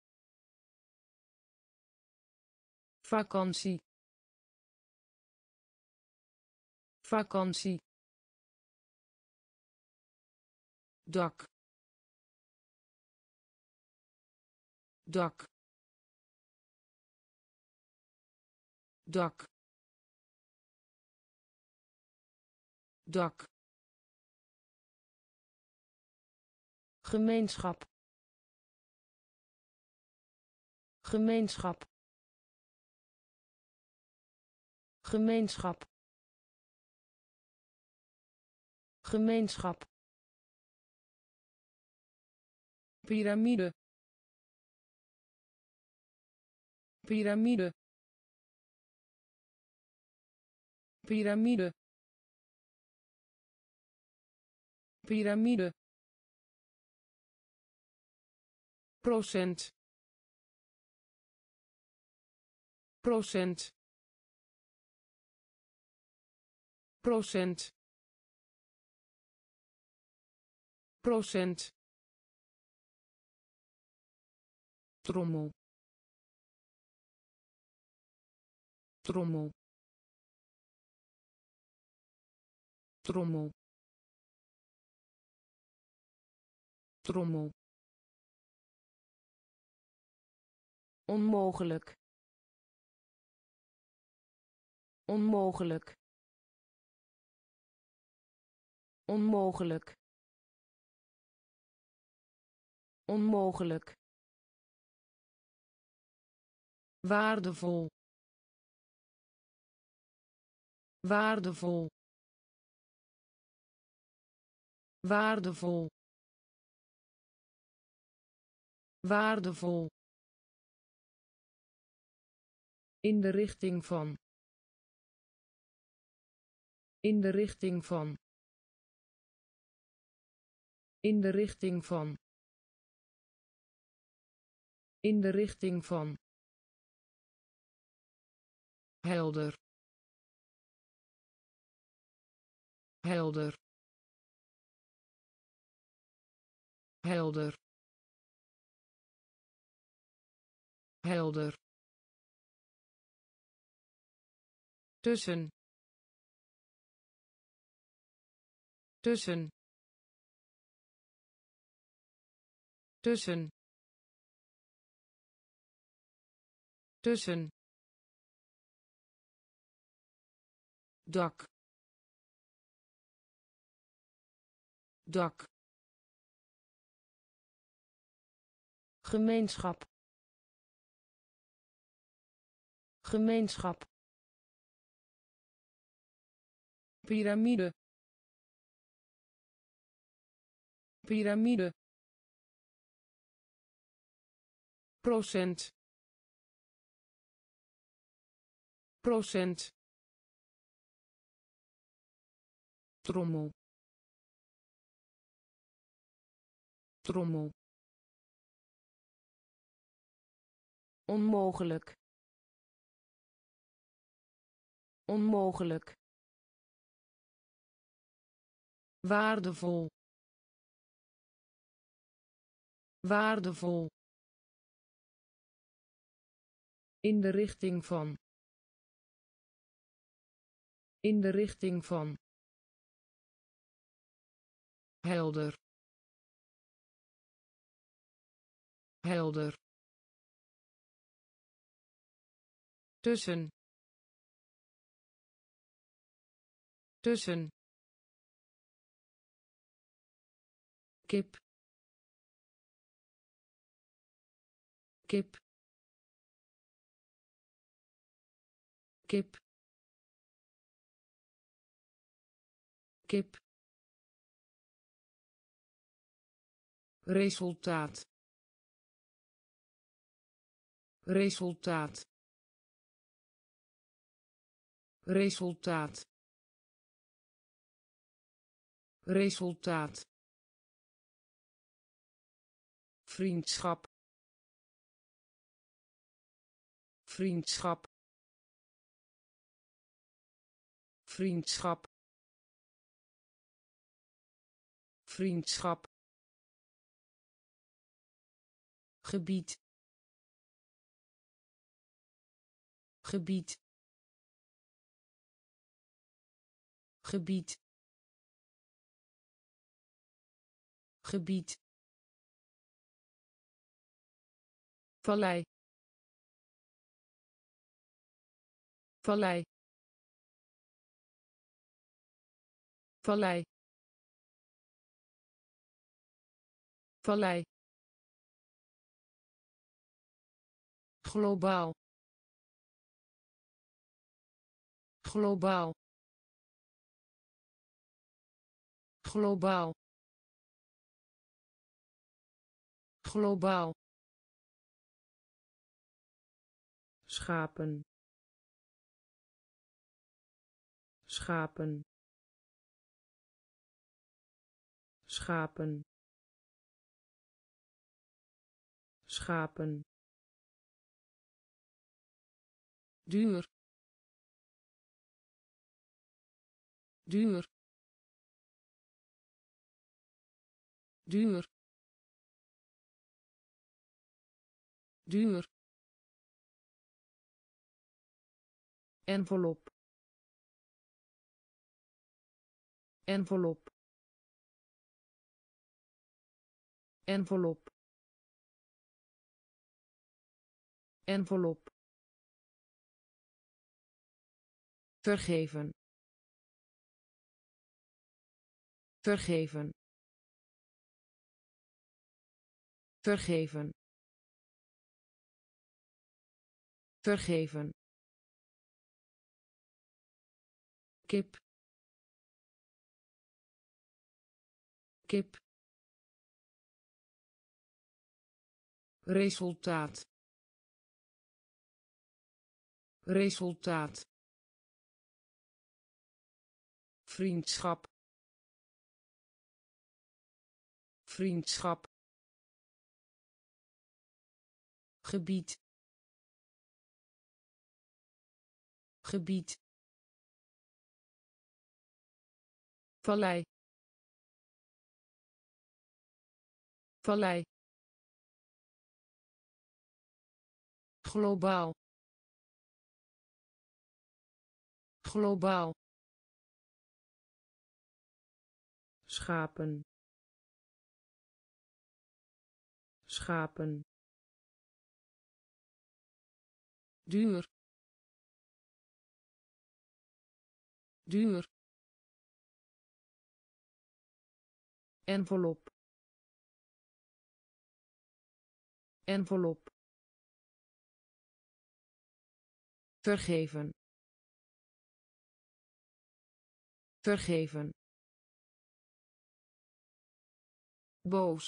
vakantie, vakantie, dak, dak, dak, dak, gemeenschap, gemeenschap, gemeenschap, gemeenschap, piramide, piramide, piramide, piramide, procent, procent, procent, procent, trommel, trommel, trommel, trommel, onmogelijk, onmogelijk, onmogelijk, onmogelijk, waardevol, waardevol, waardevol, waardevol, in de richting van, in de richting van, in de richting van, in de richting van, helder, helder, helder, helder, tussen, tussen, tussen, tussen, dak, dak, gemeenschap, gemeenschap, piramide, piramide, procent, procent, trommel, trommel, onmogelijk, onmogelijk, waardevol, waardevol, in de richting van, in de richting van, helder, helder, tussen, tussen, kip kip kip kip resultaat resultaat resultaat resultaat vriendschap vriendschap vriendschap vriendschap gebied gebied gebied gebied vallei vallei vallei vallei globaal globaal globaal globaal schapen schapen schapen schapen duur duur duur duur envelop envelop envelop envelop vergeven vergeven vergeven vergeven kip kip resultaat resultaat vriendschap vriendschap gebied gebied vallei vallei globaal globaal schapen schapen duur duur envelop envelop vergeven vergeven boos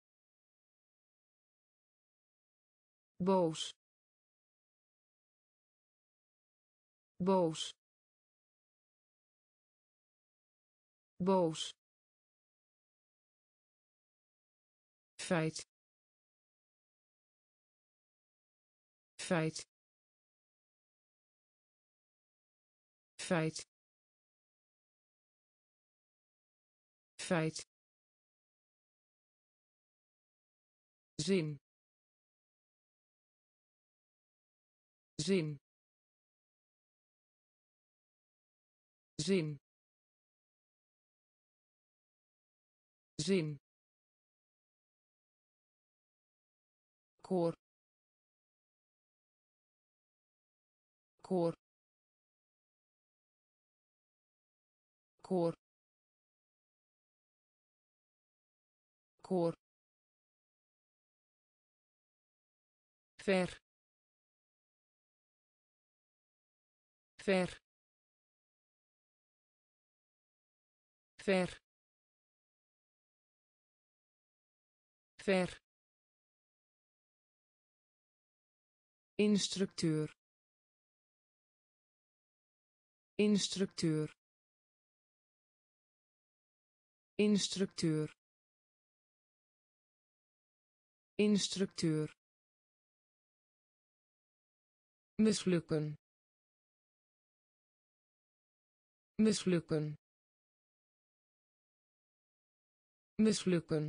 boos boos boos feit feit feit feit zin zin zin zin koor koor koor koor ver ver ver ver instructeur instructeur instructeur instructeur mislukken mislukken mislukken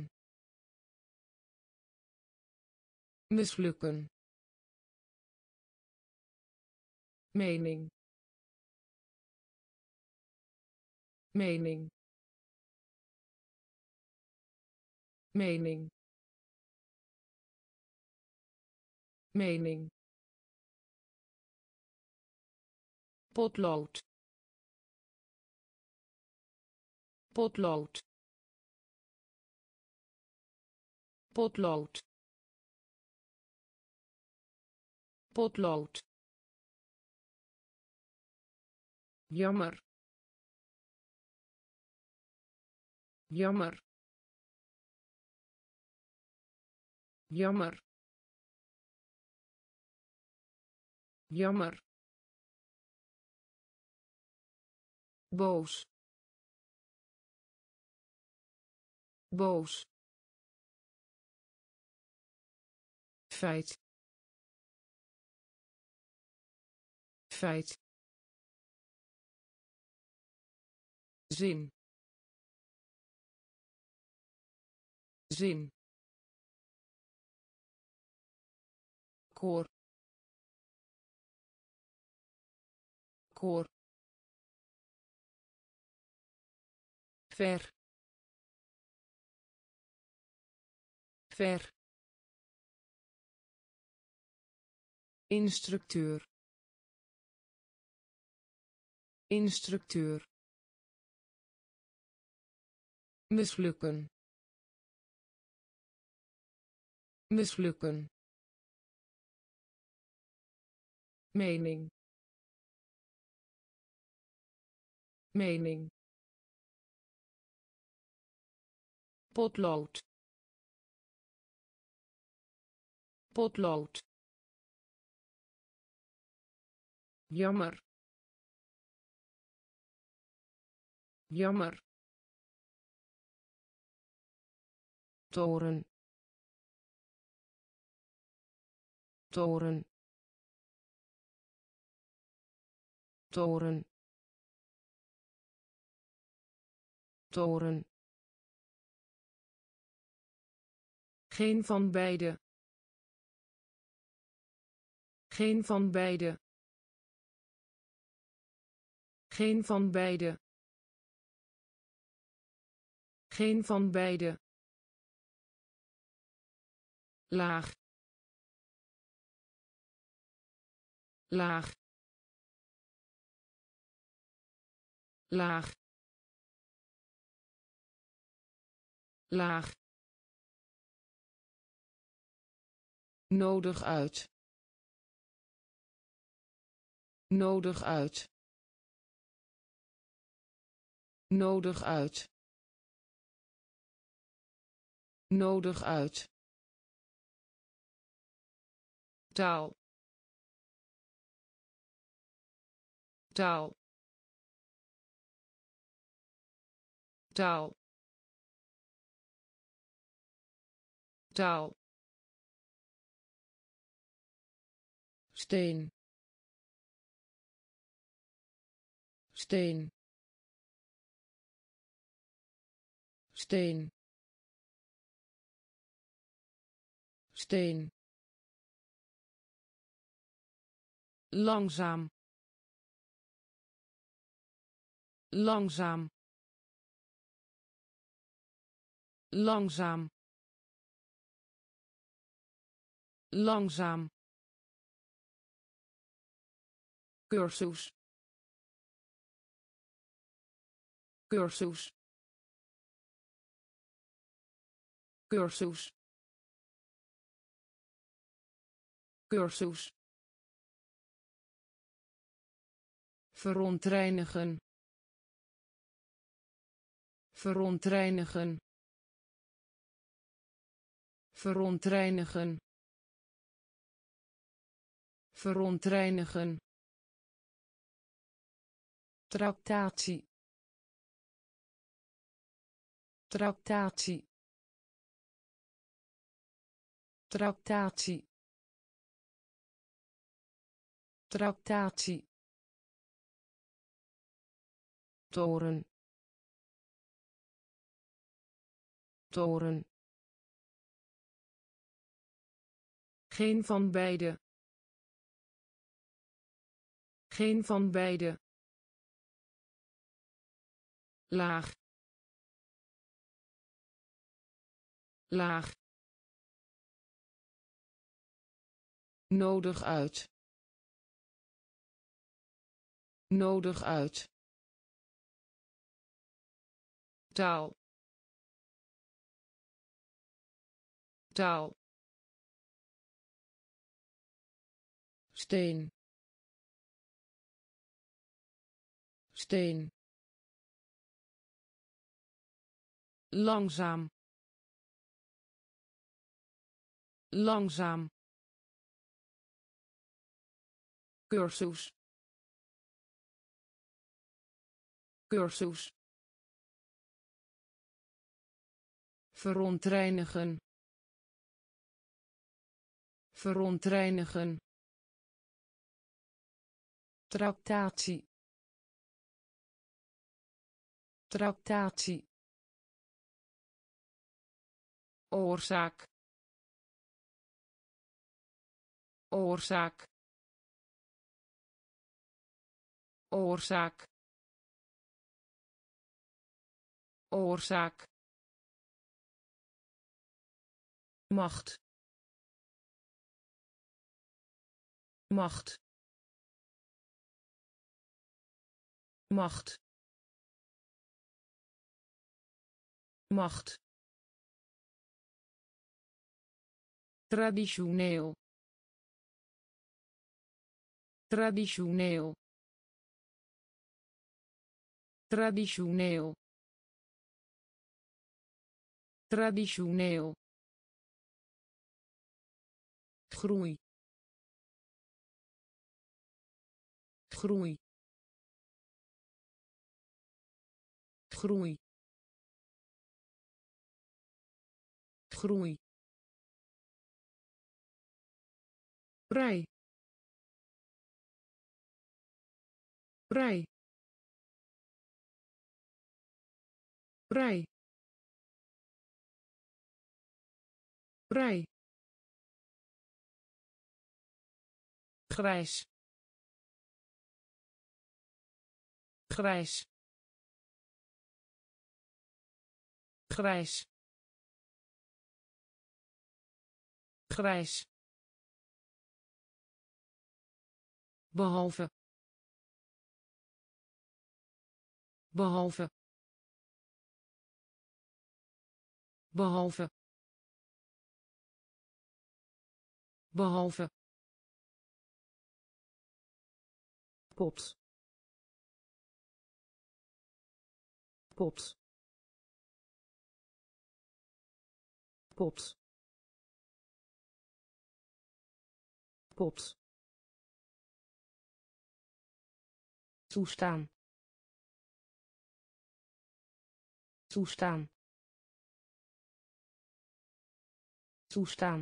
mislukken mening mening mening mening potlood potlood potlood potlood jammer jammer jammer jammer boos boos feit feit zin zin koor koor ver ver instructeur instructeur mislukken mislukken mening mening potlood potlood jammer jammer toren toren toren toren geen van beide geen van beide geen van beide geen van beide laag laag laag laag nodig uit nodig uit nodig uit nodig uit taal taal taal taal steen steen steen steen langzaam langzaam langzaam langzaam cursus cursus cursus cursus verontreinigen verontreinigen verontreinigen verontreinigen tractatie tractatie tractatie tractatie toren toren geen van beide geen van beide laag laag nodig uit nodig uit taal taal steen steen langzaam langzaam cursus cursus verontreinigen verontreinigen tractatie tractatie oorzaak oorzaak oorzaak oorzaak macht macht macht macht traditioneel traditioneel traditioneel traditioneel groei groei groei groei vrij vrij vrij vrij grijs grijs grijs grijs behalve behalve behalve behalve pot pot pot pot toestaan toestaan toestaan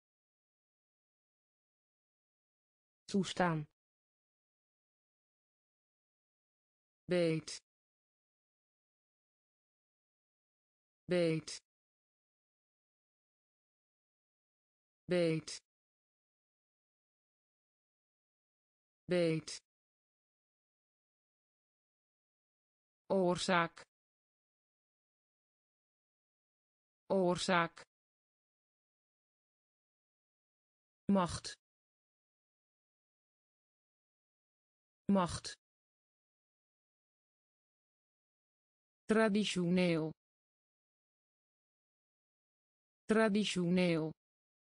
toestaan beet beet beet beet oorzaak oorzaak macht macht traditioneel Traditioneel.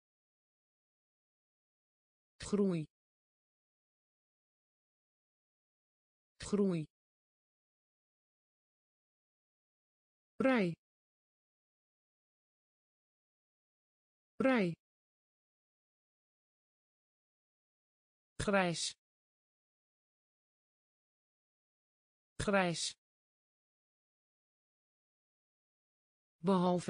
Groei. Groei. Vrij. Vrij. Grijs. Grijs. Behalve.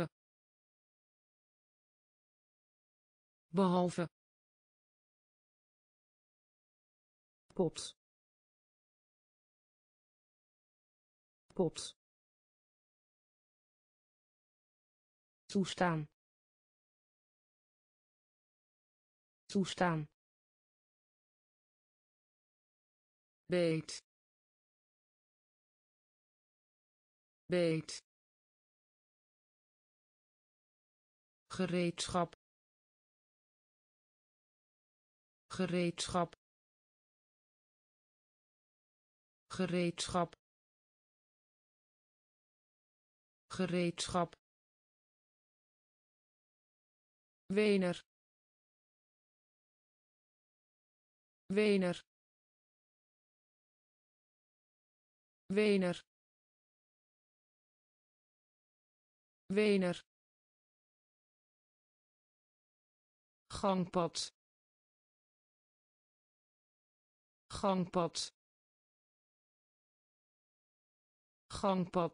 Behalve. Pot. Pot. Toestaan. Toestaan. Beet. Beet. Gereedschap. Gereedschap. Gereedschap. Gereedschap. Wener. Wener. Wener. Wener. Gangpad. Gangpad. Gangpad.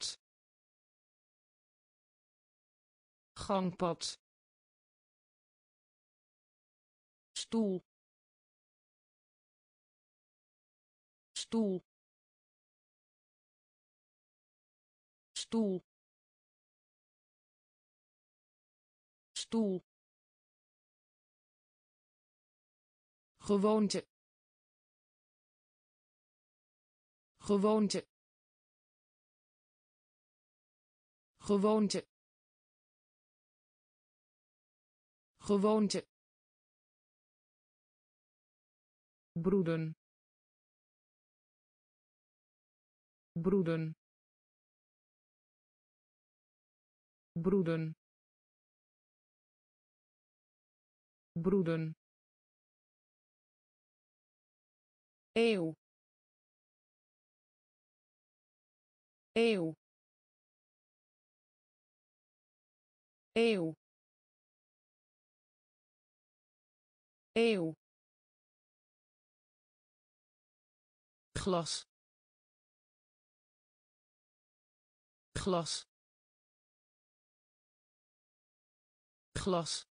Gangpad. Stoel. Stoel. Stoel. Stoel. Gewoonte. Gewoonte. Gewoonte. Gewoonte. Broeden. Broeden. Broeden. Broeden. Eeuw. Eeuw. Eeuw. Eeuw. Glas. Glas. Glas.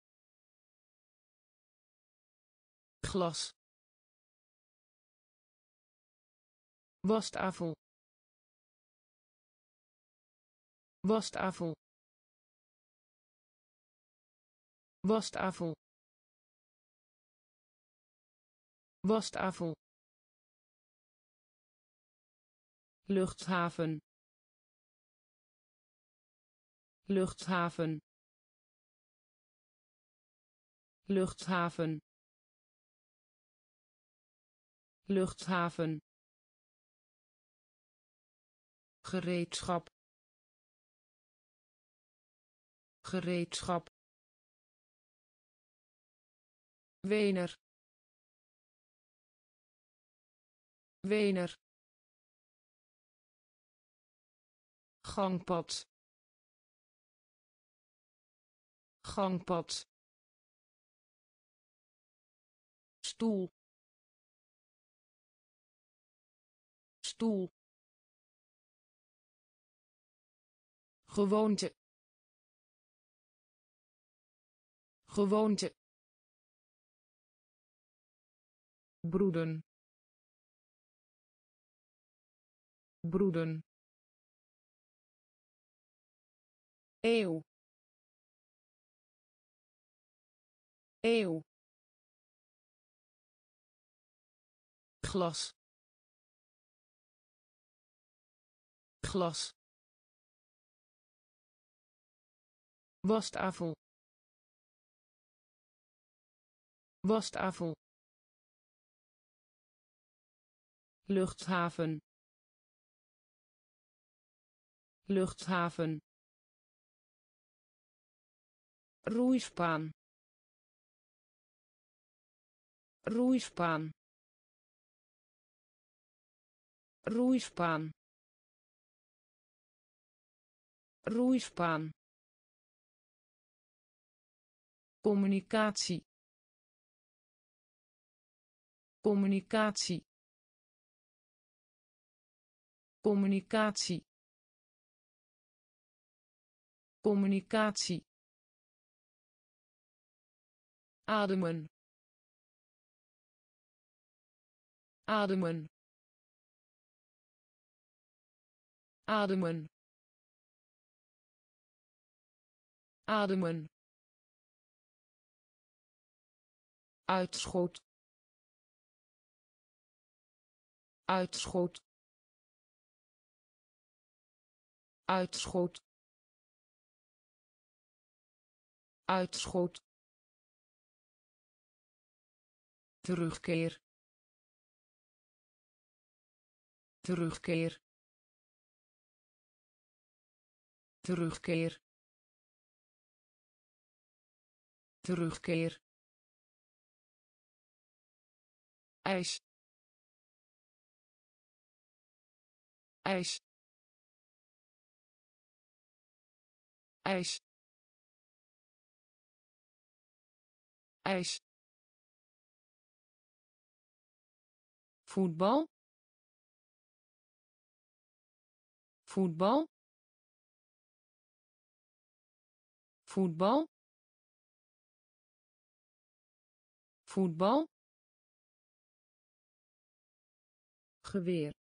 Glas. Wastafel. Wastafel. Wastafel. Wastafel. Luchthaven. Luchthaven. Luchthaven. Luchthaven. Gereedschap. Gereedschap. Wener. Wener. Gangpad. Gangpad. Stoel. Stoel. Gewoonte. Gewoonte. Broeden. Broeden. Eeuw. Eeuw. Glas. Glas. Wastafel. Wastafel. Luchthaven. Luchthaven. roeispaan roeispaan roeispaan roeispaan communicatie communicatie communicatie communicatie ademen ademen ademen ademen uitschot uitschot uitschot uitschot terugkeer terugkeer terugkeer terugkeer ijs ijs ijs ijs voetbal voetbal voetbal voetbal geweer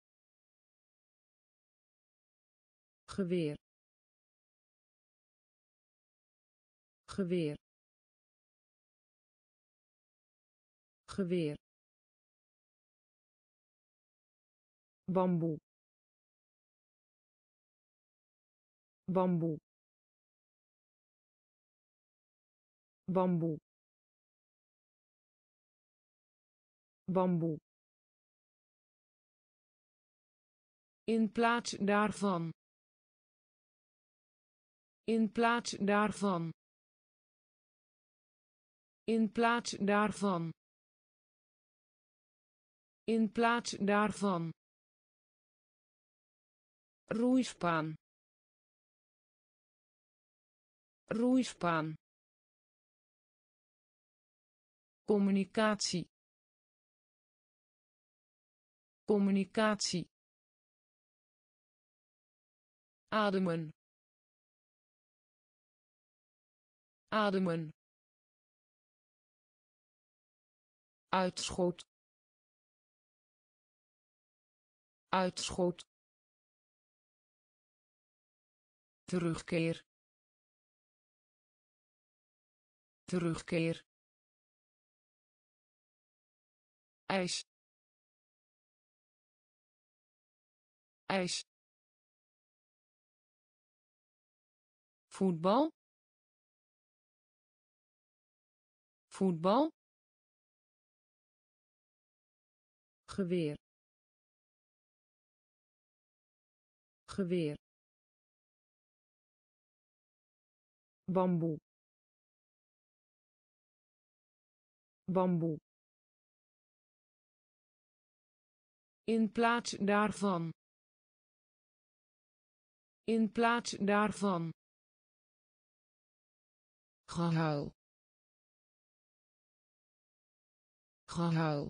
geweer geweer geweer bamboe bamboe bamboe bamboe in plaats daarvan in plaats daarvan in plaats daarvan in plaats daarvan roeispaan roeispaan communicatie communicatie ademen ademen uitschot uitschot terugkeer terugkeer ijs ijs voetbal voetbal geweer geweer bamboe bamboe in plaats daarvan in plaats daarvan gehuil gehuil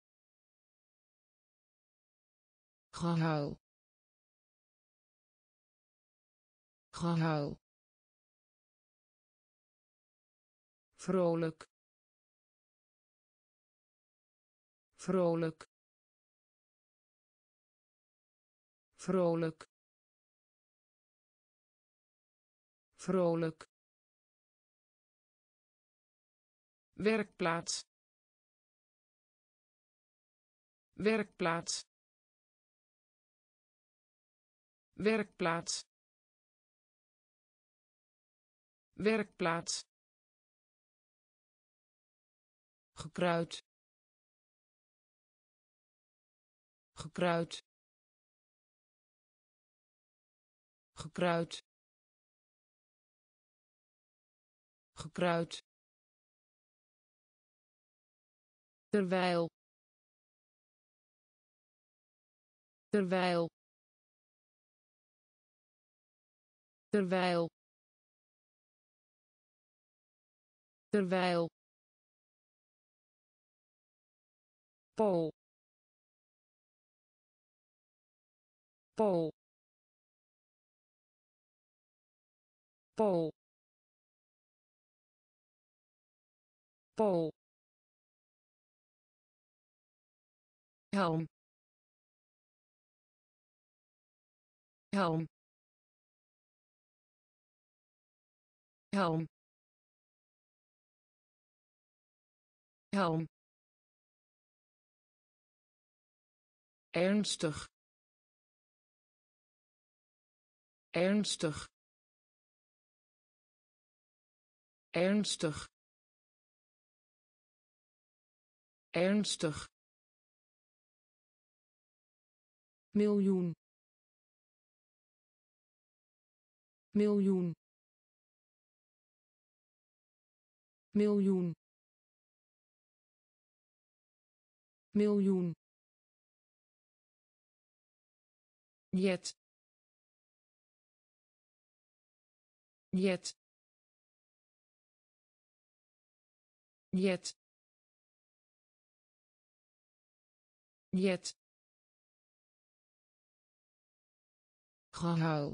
gehuil gehuil vrolijk vrolijk vrolijk vrolijk werkplaats werkplaats werkplaats werkplaats gekruid gekruid gekruid gekruid, terwijl, terwijl, terwijl, terwijl, Pool, Pool, Pool, Pool, helm, helm, helm, helm, ernstig, ernstig, ernstig, ernstig, miljoen, miljoen, miljoen, miljoen, jet, jet, jet, jet, gehuil,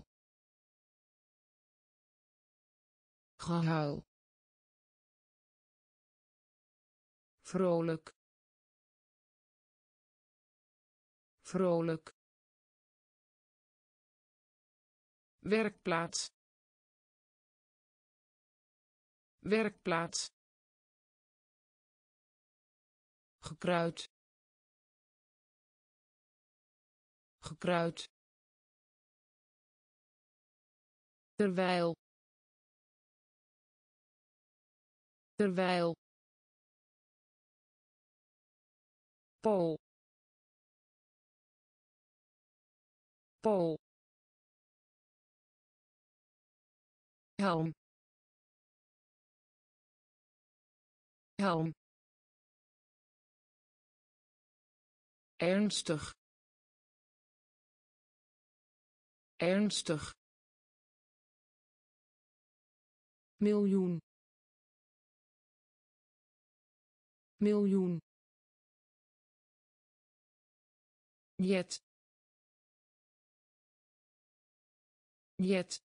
gehuil, vrolijk, vrolijk, werkplaats, werkplaats, gekruid, gekruid, terwijl, terwijl, Pool, Pool, helm, helm, ernstig, ernstig, miljoen, miljoen, jet, jet,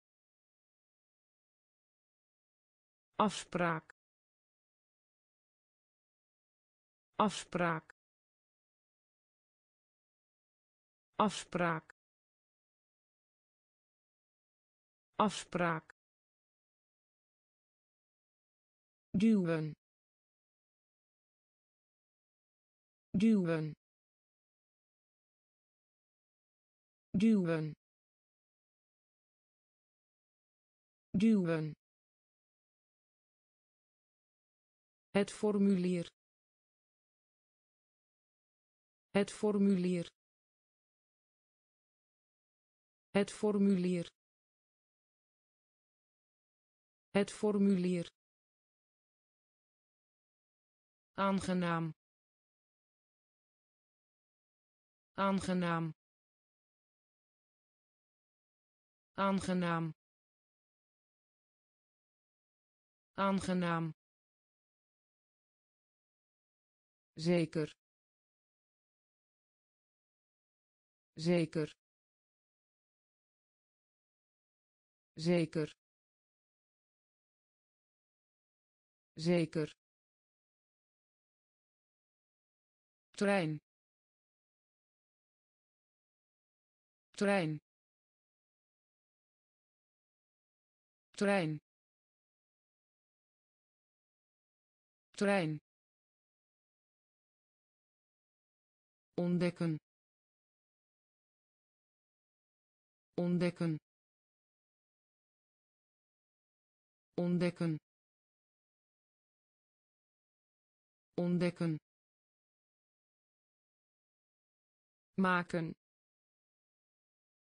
afspraak, afspraak, afspraak, afspraak, duwen, duwen, duwen, duwen, het formulier, het formulier, het formulier, het formulier, aangenaam, aangenaam, aangenaam, aangenaam, zeker, zeker, zeker, zeker, trein, trein, trein, trein, ontdekken, ontdekken, ontdekken, ontdekken, maken,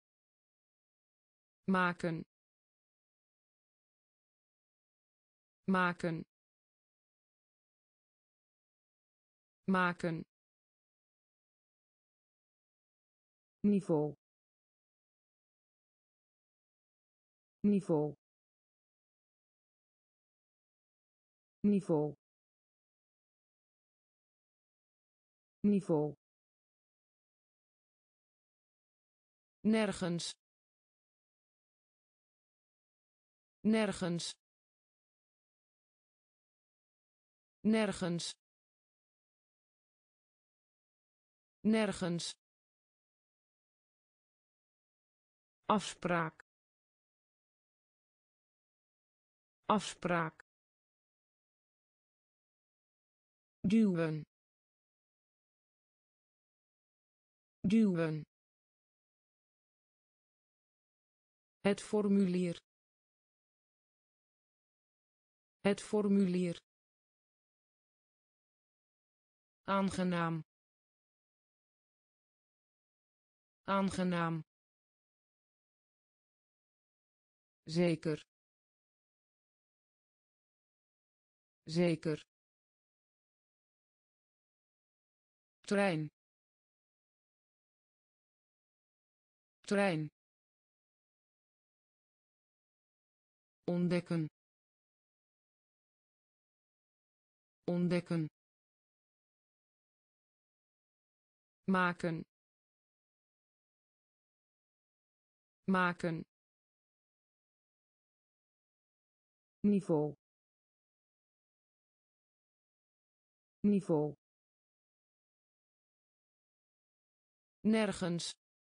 maken, maken, maken, niveau, niveau, niveau, niveau, nergens, nergens, nergens, nergens, afspraak, afspraak, duwen, duwen, het formulier, het formulier, aangenaam, aangenaam, zeker, zeker, trein, trein, ontdekken, ontdekken, maken, maken, niveau, niveau, nergens,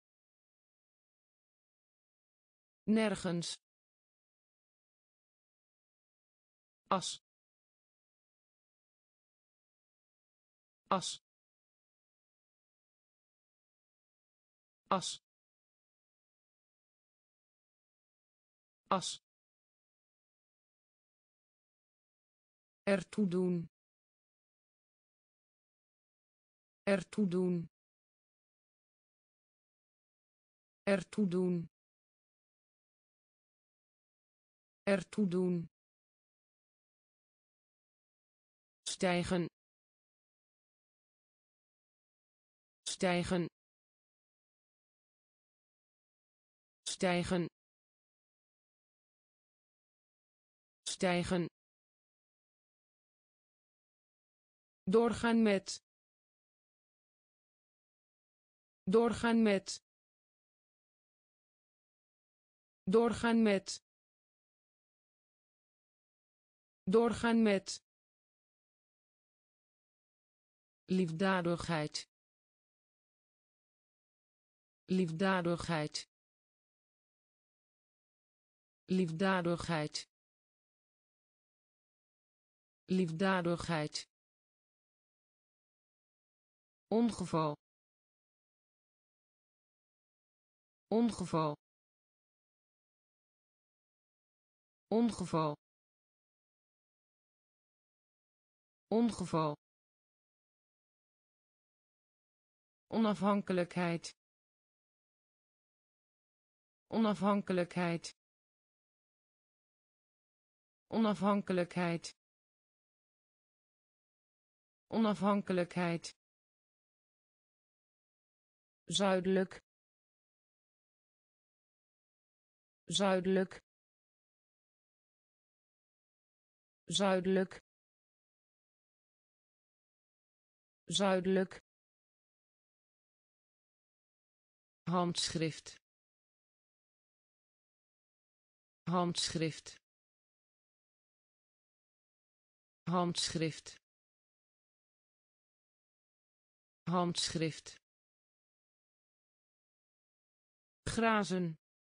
nergens, as, as, as, as, ertoe doen, ertoe doen, ertoe doen, ertoe doen, stijgen, stijgen, stijgen, stijgen, doorgaan met, doorgaan met, doorgaan met, doorgaan met, liefdadigheid, liefdadigheid, liefdadigheid, liefdadigheid, ongeval, ongeval, ongeval, ongeval, onafhankelijkheid, onafhankelijkheid, onafhankelijkheid, onafhankelijkheid, zuidelijk, zuidelijk, zuidelijk, zuidelijk, handschrift, handschrift, handschrift, handschrift, grazen,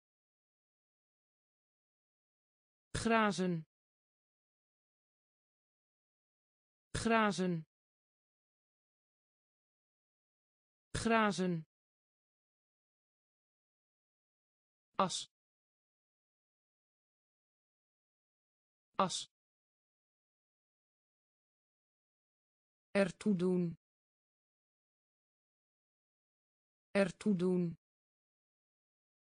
grazen, grazen, grazen, as, as, ertoe doen, ertoe doen,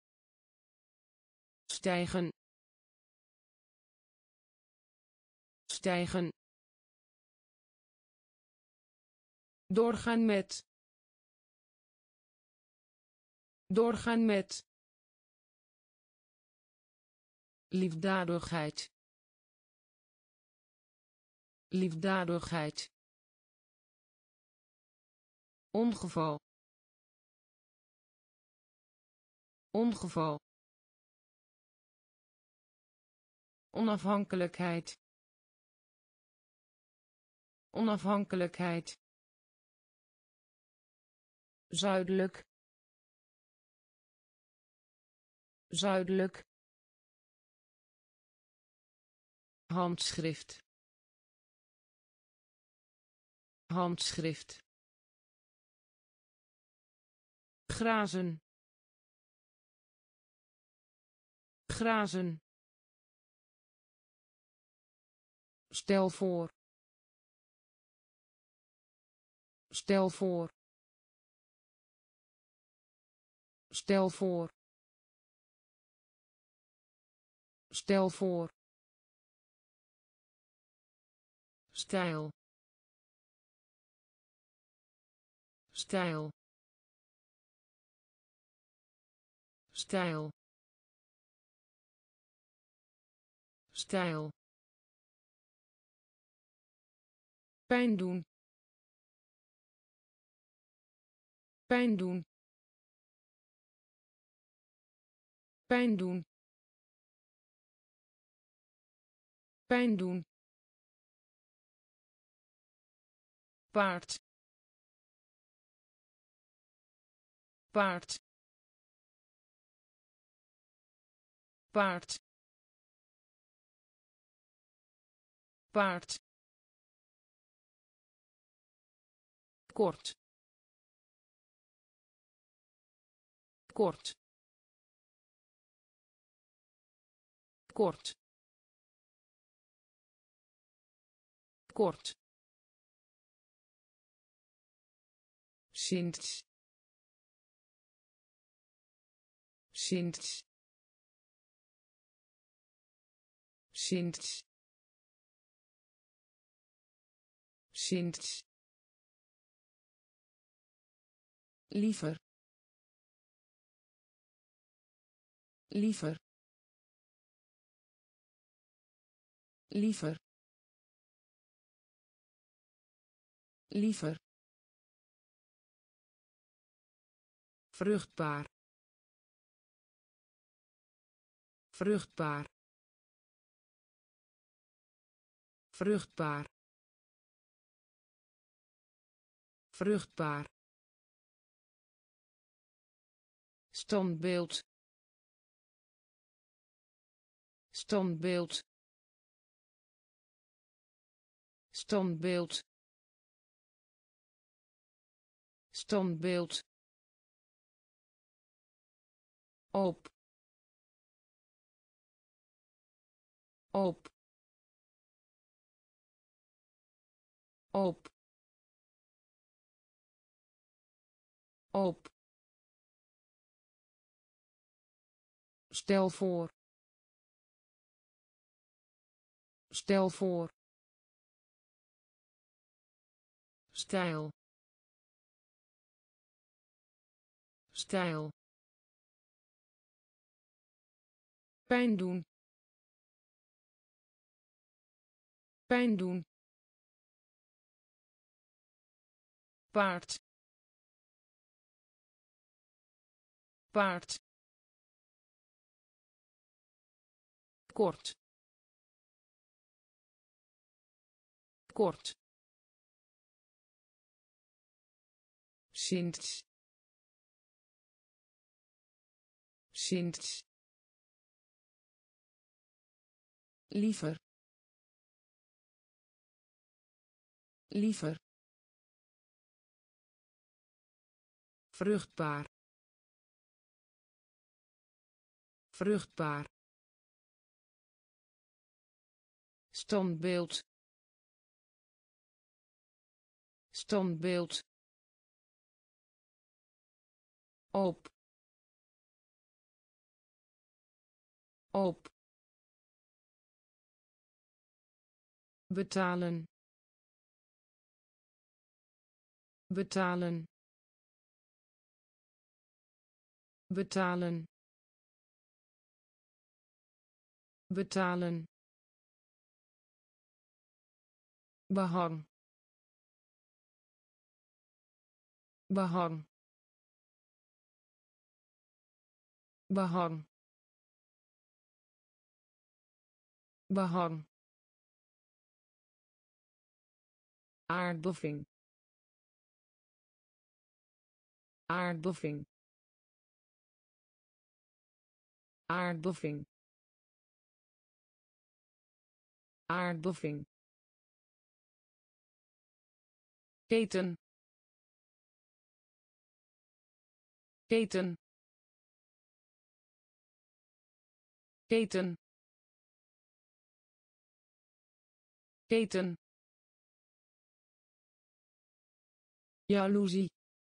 stijgen, stijgen, doorgaan met, doorgaan met, liefdadigheid, liefdadigheid, ongeval, ongeval, onafhankelijkheid, onafhankelijkheid, zuidelijk, zuidelijk, handschrift, handschrift, grazen, grazen, stel voor, stel voor, stel voor, stel voor, stijl, stijl, stijl, stijl, pijn doen, pijn doen, pijn doen, pijn doen, paard, paard, paard, paard, kort, kort, kort, kort, sinds, sinds, sinds, sinds, liever, liever, liever, liever, vruchtbaar, vruchtbaar, vruchtbaar, vruchtbaar, standbeeld, standbeeld, standbeeld, standbeeld, op, op, op, op, stel voor, stel voor, stijl, stijl, pijn doen, pijn doen, paard, paard, kort, kort, sinds, sinds, liever, liever, vruchtbaar, vruchtbaar, standbeeld, standbeeld, op, op, betalen, betalen, betalen, betalen, behang, behang, behang, behang, aardoffing, aardoffing, aardoffing, aardoffing, keten, keten, keten, keten, jaloezie,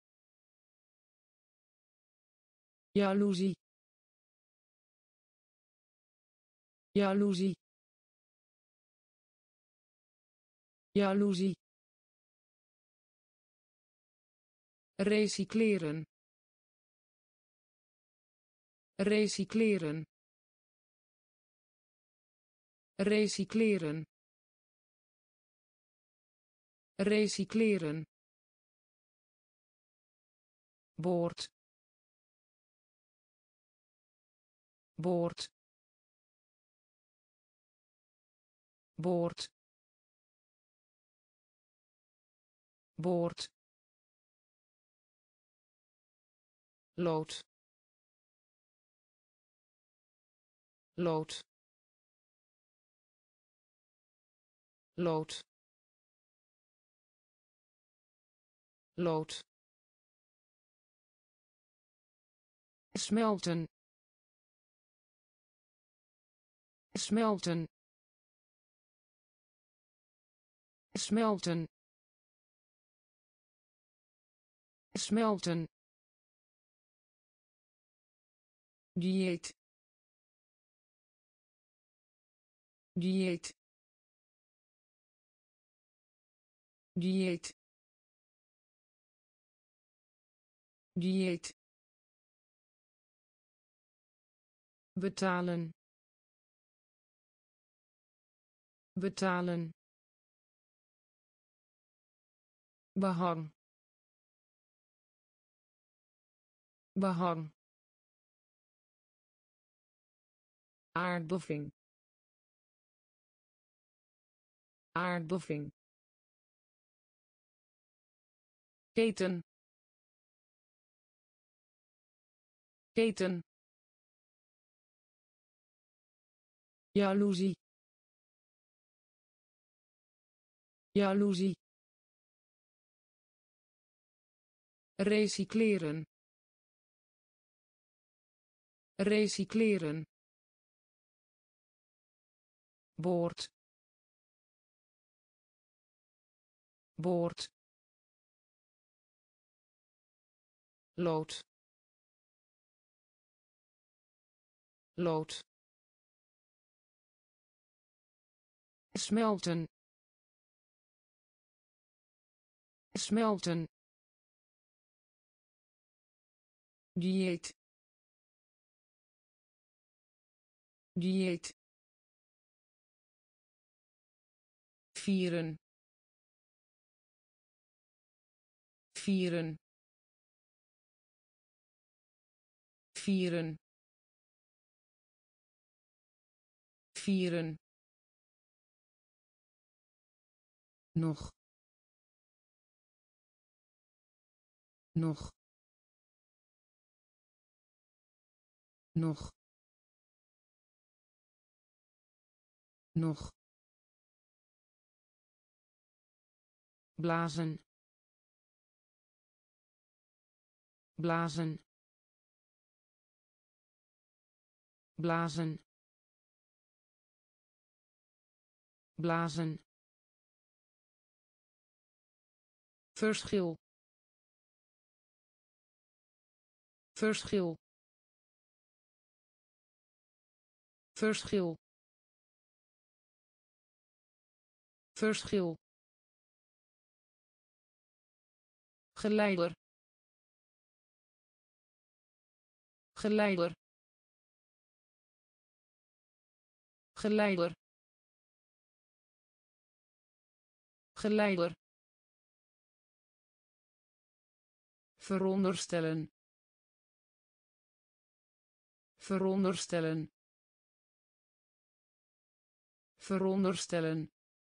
jaloezie, jaloezie, jaloezie, recycleren, recycleren, recycleren, recycleren, boord, boord, boord, boord, lood, lood, lood, lood, smelten, smelten, smelten, smelten, dieet, dieet, dieet, dieet, betalen, betalen, behang, behang, aardoffing, aardoffing, keten, keten, jaloezie, jaloezie, recycleren, recycleren, boord, boord, lood, lood, smelten, smelten, dieet, dieet, vieren, vieren, vieren, vieren, nog, nog, nog, nog, blazen, blazen, blazen, blazen, verschil, verschil, verschil, verschil, geleider, geleider, geleider, geleider, veronderstellen, veronderstellen, veronderstellen,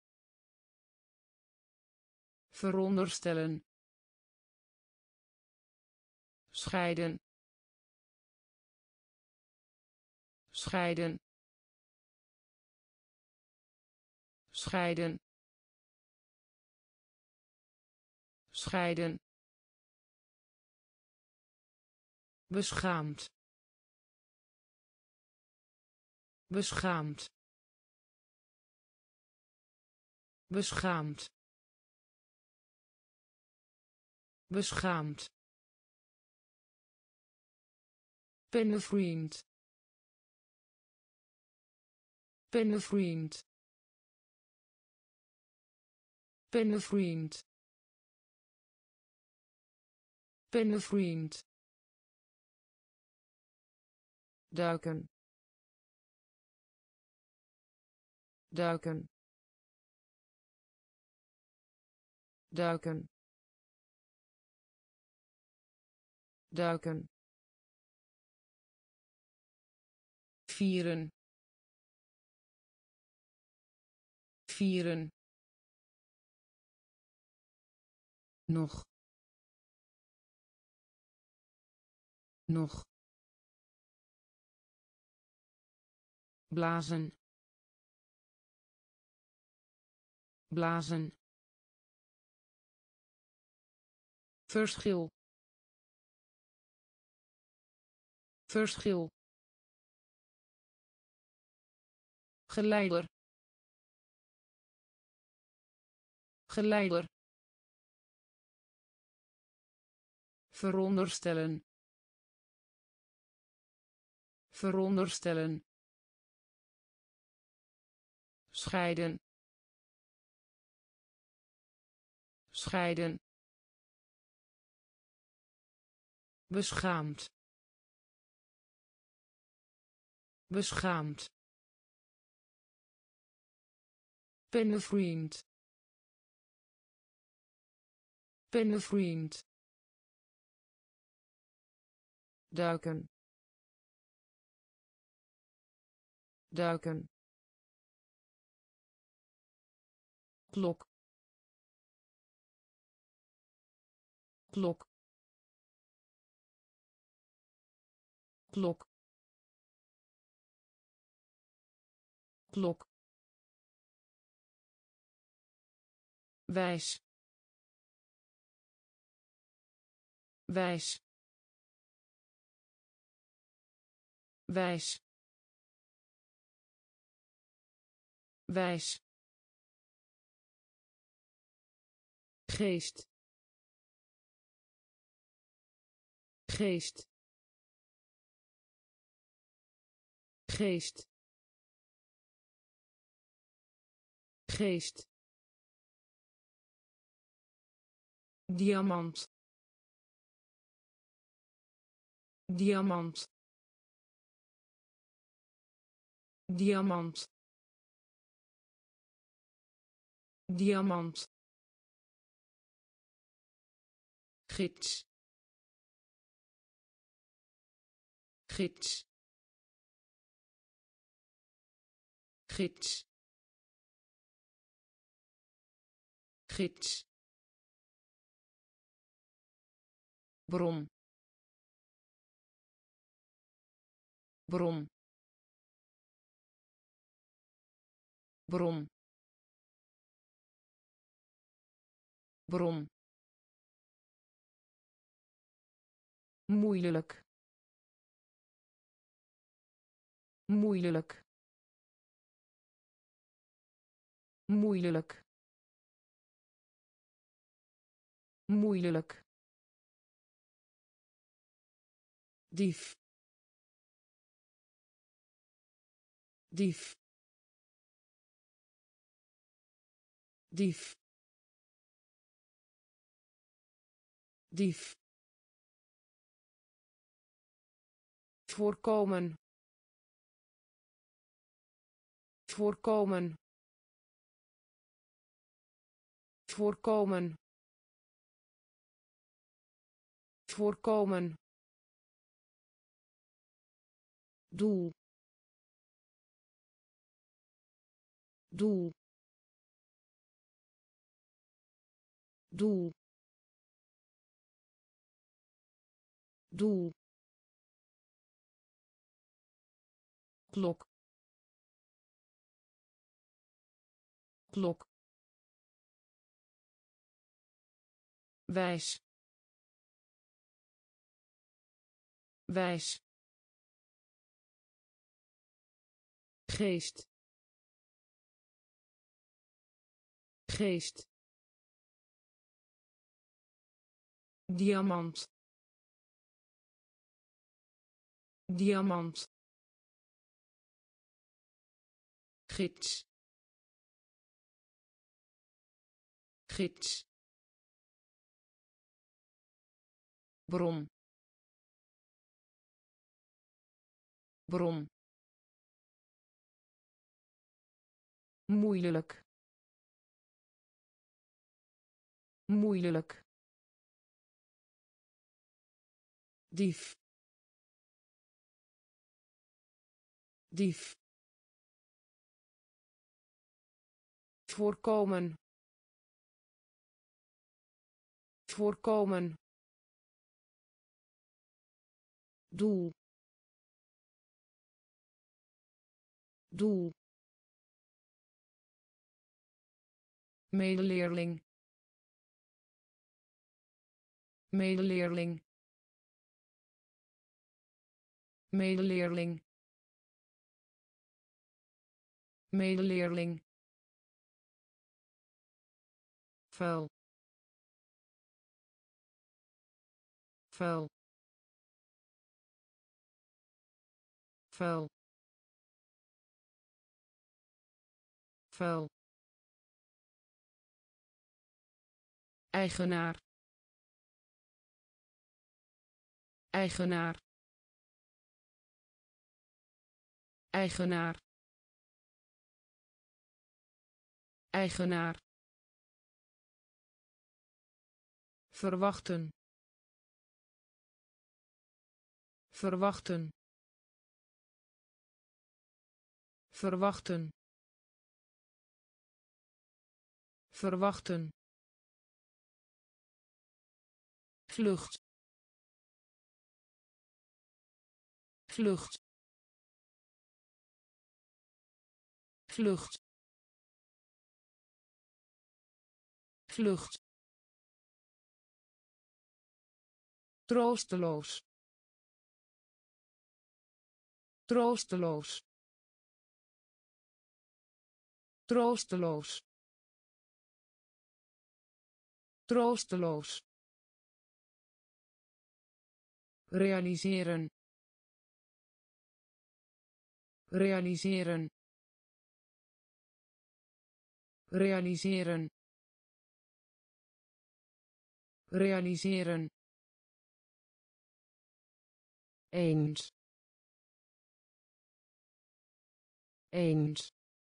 veronderstellen, scheiden, scheiden, scheiden, scheiden, beschaamd, beschaamd, beschaamd, beschaamd, pennevriend, pennevriend, pennevriend, pennevriend, duiken, duiken, duiken, duiken, vieren, vieren, nog, nog, blazen, blazen, verschil, verschil, geleider, geleider, veronderstellen, veronderstellen, scheiden, scheiden, beschaamd, beschaamd, pennevriend, pennevriend, duiken, duiken, klok, klok, klok, klok, wijs, wijs, wijs, wijs, geest, geest, geest, geest, diamant, diamant, diamant, diamant, gids, gids, gids, gids, bron, bron, bron, bron, moeilijk, moeilijk, moeilijk, moeilijk, dief, dief, dief, dief, voorkomen, voorkomen, voorkomen, voorkomen, doel, doel, doel, doel, klok, klok, wijs, wijs, geest, geest, diamant, diamant, gids, gids, bron, bron, moeilijk, moeilijk, dief, dief, voorkomen, voorkomen, doel, doel, medeleerling, medeleerling, medeleerling, medeleerling, vuil, vuil, vuil, vuil, eigenaar, eigenaar, eigenaar, eigenaar, verwachten, verwachten, verwachten, verwachten, vlucht, vlucht, vlucht, vlucht, troosteloos, troosteloos, troosteloos, troosteloos, realiseren, realiseren, realiseren, realiseren, eens, eens,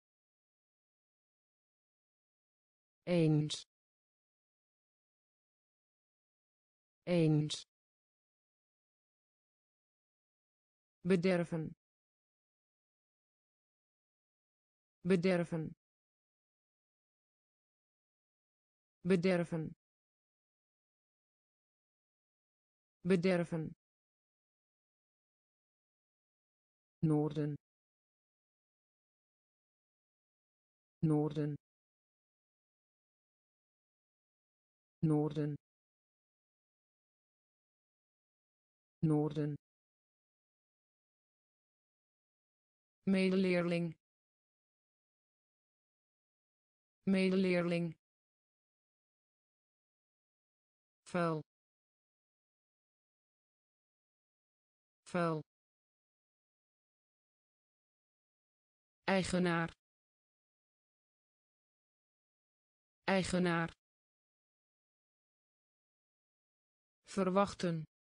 eens, eens, bederven, bederven, bederven, bederven, noorden, noorden, noorden, noorden, medeleerling, medeleerling, vuil, vuil, eigenaar, eigenaar, verwachten,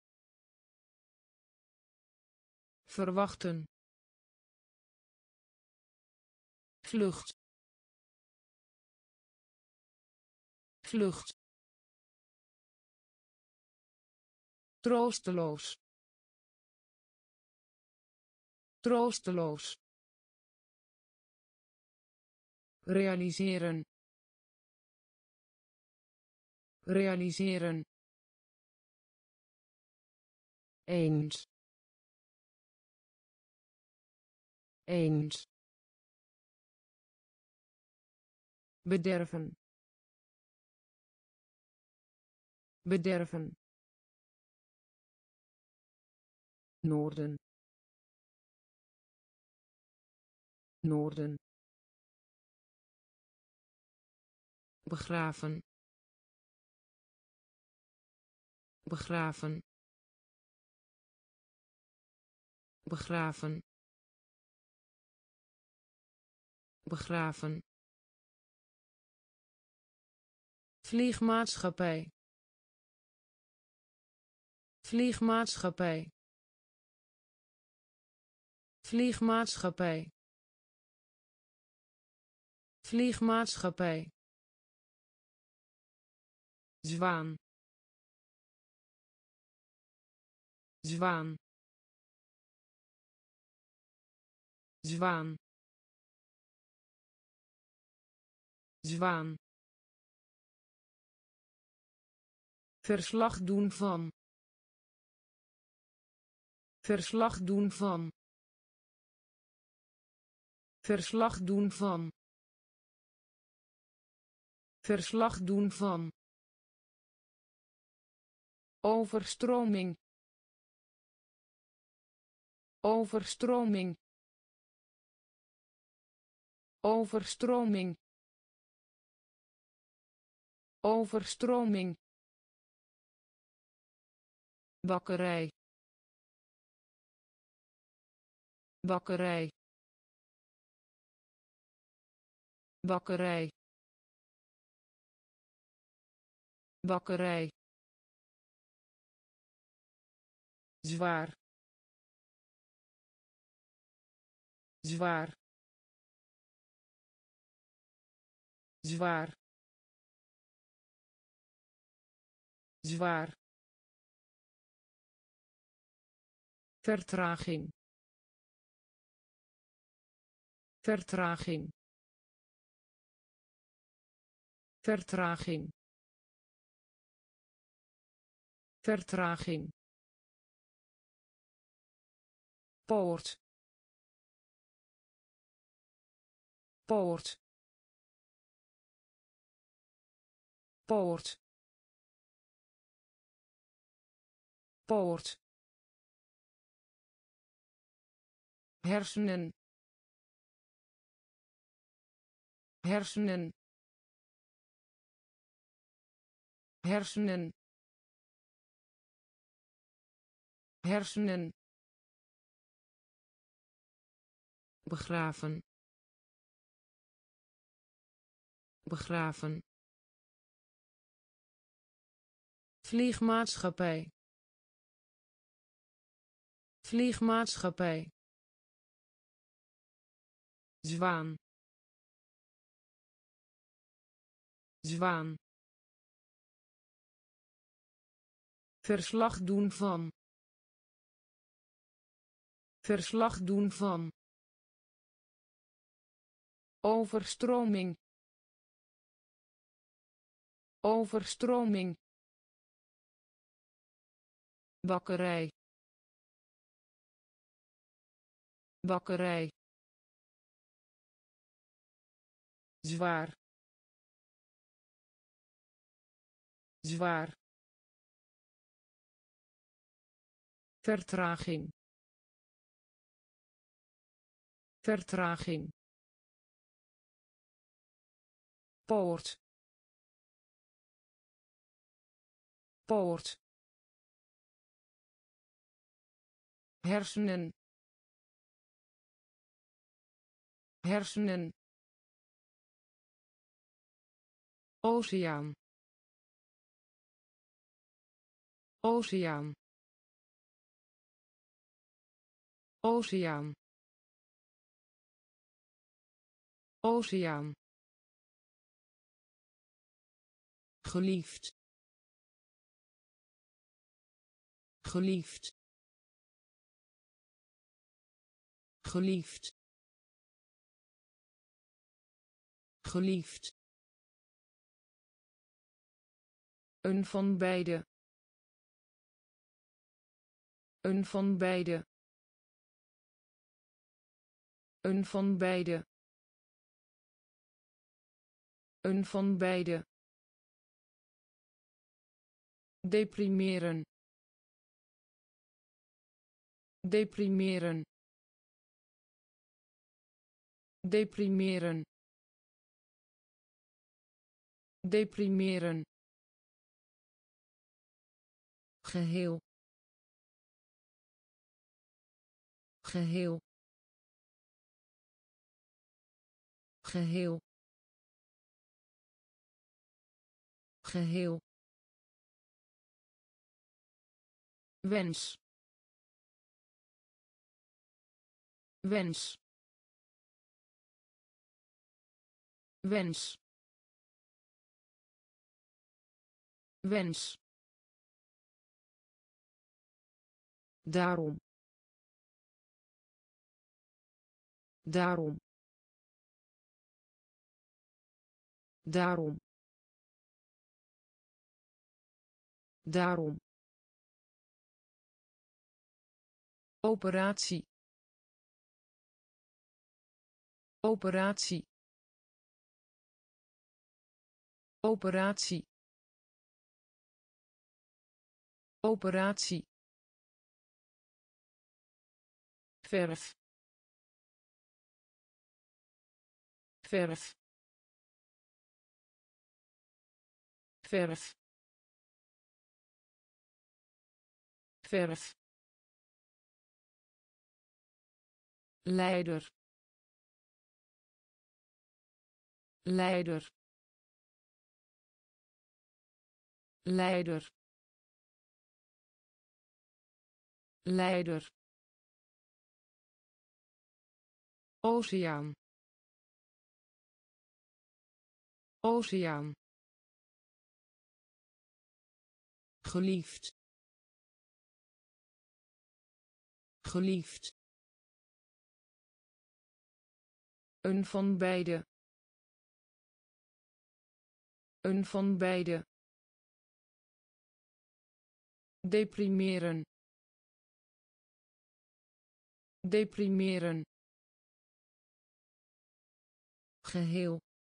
verwachten, vlucht, vlucht, troosteloos, troosteloos, realiseren, realiseren, eens, eens, bederven, bederven, noorden, noorden, begraven, begraven, begraven, begraven, vliegmaatschappij, vliegmaatschappij, vliegmaatschappij, vliegmaatschappij, zwaan, zwaan, zwaan, zwaan, verslag doen van, verslag doen van, verslag doen van, verslag doen van, overstroming, overstroming, overstroming, overstroming, bakkerij, bakkerij, bakkerij, bakkerij, zwaar, zwaar, zwaar, zwaar, vertraging, vertraging, vertraging, vertraging, poort, poort, poort, poort, hersenen, hersenen, hersenen, hersenen, begraven, begraven, vliegmaatschappij, vliegmaatschappij, zwaan, zwaan, verslag doen van, verslag doen van, overstroming, overstroming, bakkerij, bakkerij, zwaar, zwaar, vertraging, vertraging, poort, poort, hersenen, hersenen, Oceaan. Oceaan. Oceaan. Oceaan. Geliefd. Geliefd. Geliefd. Geliefd. Een van beide. Een van beide. Een van beide. Een van beide. Deprimeren. Deprimeren. Deprimeren. Deprimeren. Geheel. Geheel. Geheel. Geheel. Wens. Wens. Wens. Wens. Daarom. Daarom. Daarom. Daarom. Operatie. Operatie. Operatie. Operatie. Verf. Verf. Verf. Verf. Leider. Leider. Leider. Leider. Oceaan. Oceaan. Geliefd. Geliefd. Een van beide. Een van beide. Deprimeren. Deprimeren. Geheel.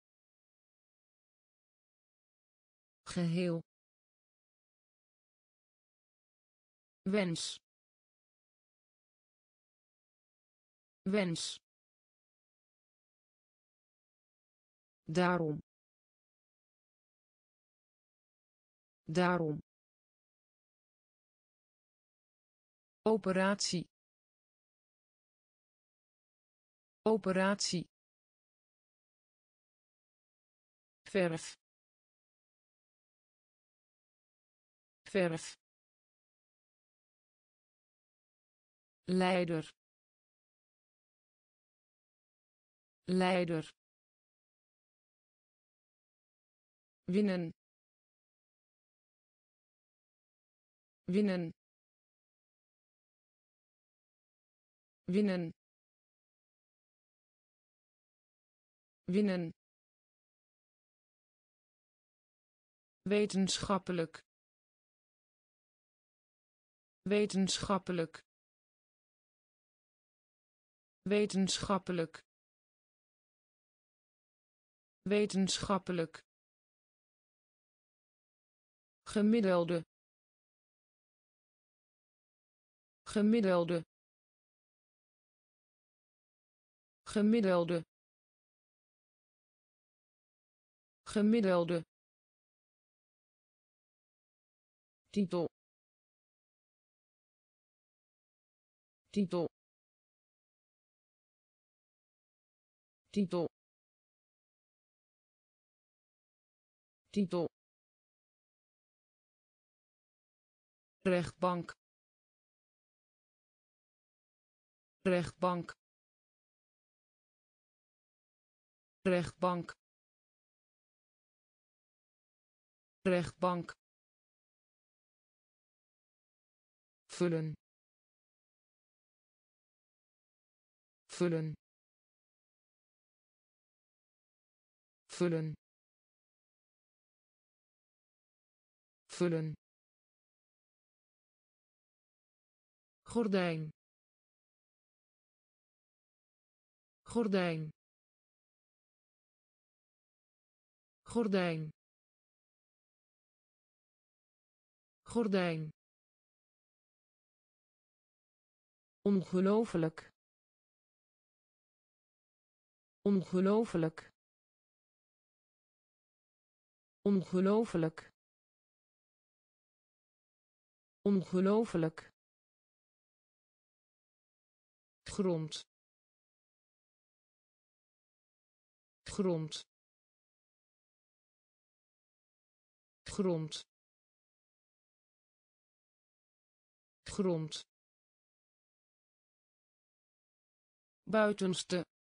Geheel. Wens. Wens. Daarom. Daarom. Operatie. Operatie. Verf. Verf. Leider. Leider. Winnen. Winnen. Winnen. Winnen. Wetenschappelijk. Wetenschappelijk. Wetenschappelijk. Wetenschappelijk. Gemiddelde. Gemiddelde. Gemiddelde. Gemiddelde. Titel. Titel. Titel. titel, rechtbank, rechtbank, rechtbank, rechtbank, vullen, vullen, vullen, vullen, gordijn, gordijn, gordijn, gordijn, ongelooflijk, ongelooflijk, ongelooflijk, ongelooflijk, grond, grond, grond, grond, buitenste,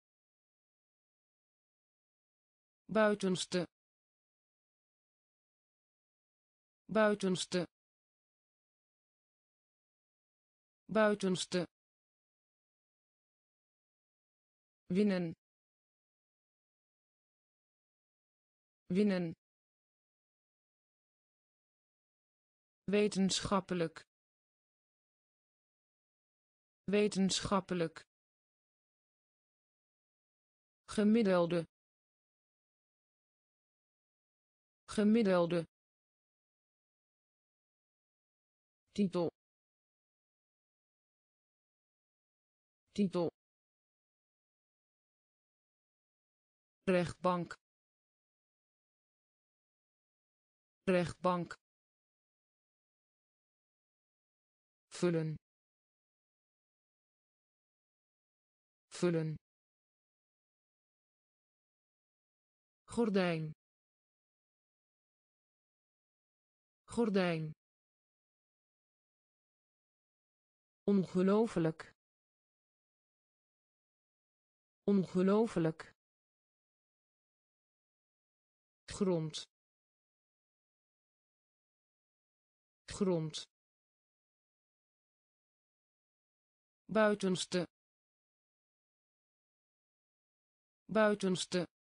buitenste, buitenste, buitenste, winnen, winnen, wetenschappelijk, wetenschappelijk, gemiddelde, gemiddelde, titel, titel, rechtbank, rechtbank, vullen, vullen, gordijn, gordijn, ongelooflijk, ongelooflijk, grond, grond, buitenste, buitenste,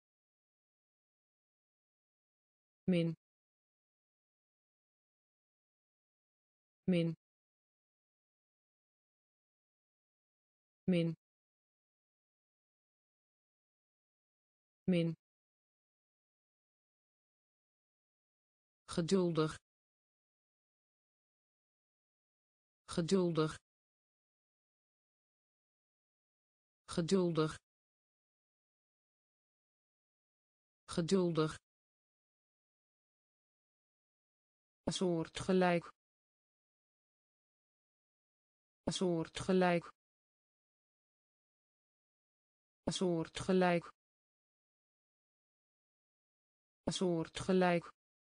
min, min, min, min, geduldig, geduldig, geduldig, geduldig, soortgelijk, soortgelijk, soortgelijk, soortgelijk,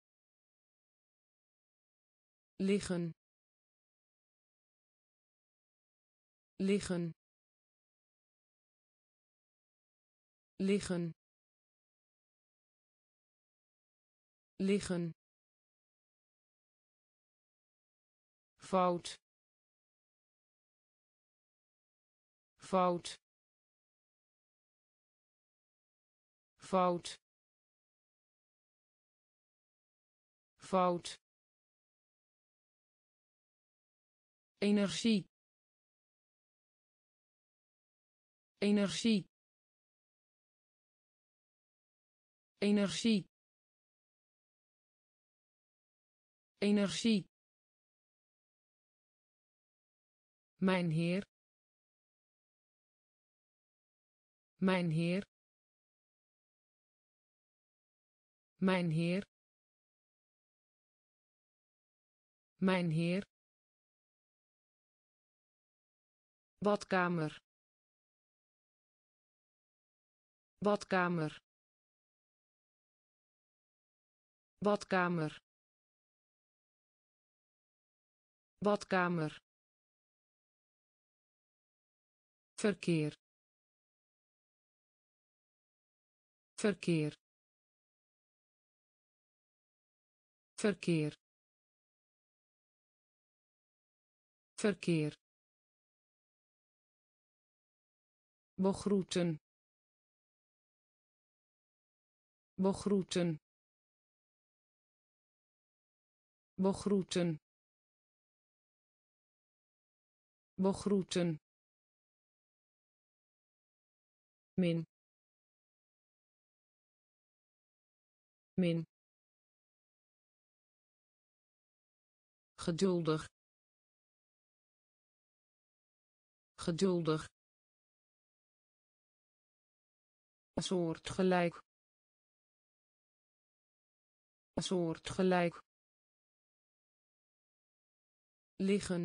liggen, liggen, liggen, liggen, fout, fout, fout, fout, energie, energie, energie, energie, mijn heer, mijn heer, mijn heer, mijn heer, badkamer, badkamer, badkamer, badkamer, verkeer, verkeer, verkeer, verkeer, begroeten, begroeten, begroeten, begroeten, min, min, geduldig, geduldig, soortgelijk, soortgelijk, liggen,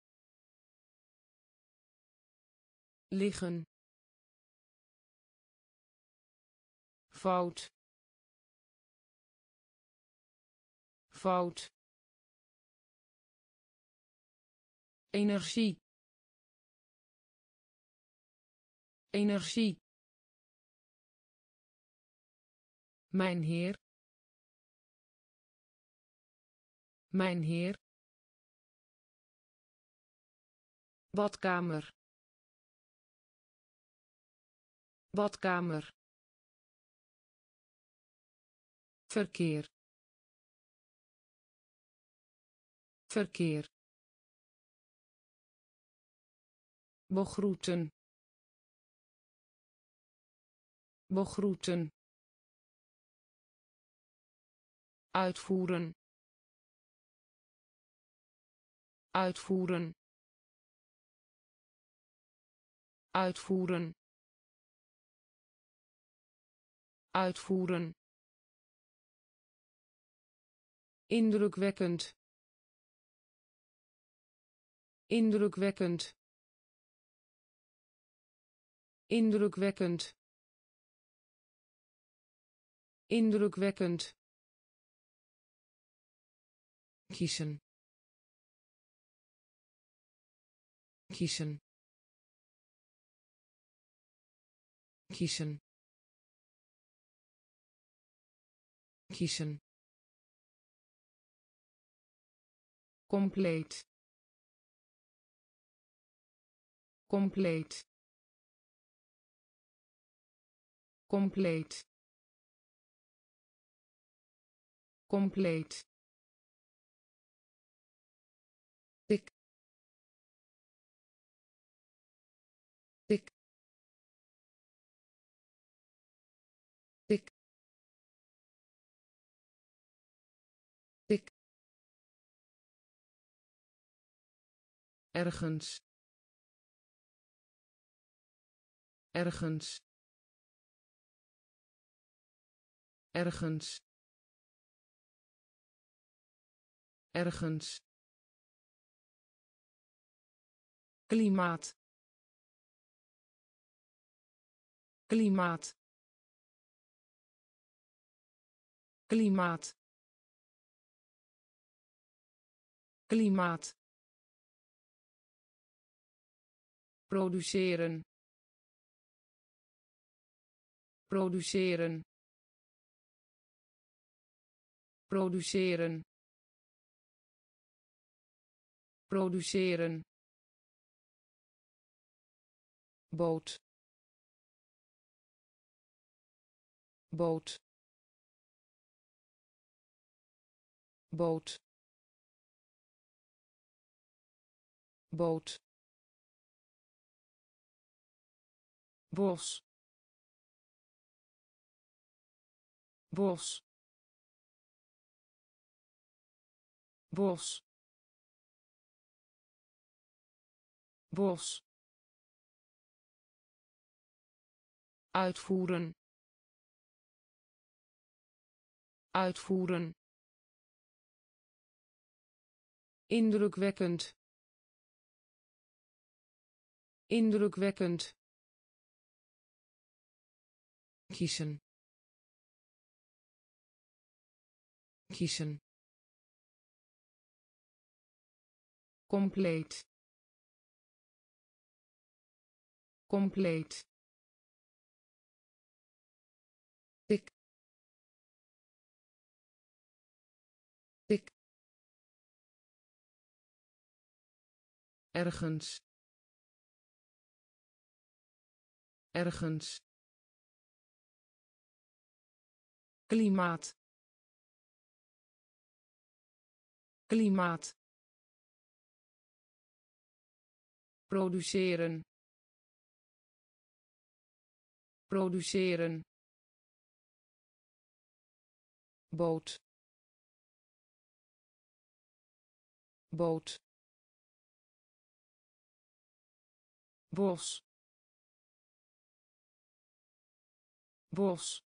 liggen, fout, fout, energie, energie, mijn heer, mijn heer, badkamer, badkamer, verkeer, verkeer, begroeten, begroeten, uitvoeren, uitvoeren, uitvoeren, uitvoeren, indrukwekkend, indrukwekkend, indrukwekkend, indrukwekkend, kiezen, kiezen, kiezen, kiezen, compleet, compleet, compleet, compleet, dik, dik, dik, dik, ergens, ergens, ergens, ergens, klimaat, klimaat, klimaat, klimaat, produceren, produceren, produceren, produceren, boot, boot, boot, boot, bos, bos, bos, bos, uitvoeren, uitvoeren, indrukwekkend, indrukwekkend, kiezen, kiezen, compleet, compleet, dik, dik, ergens, ergens, klimaat, klimaat, produceren, produceren, boot, boot, bos, bos,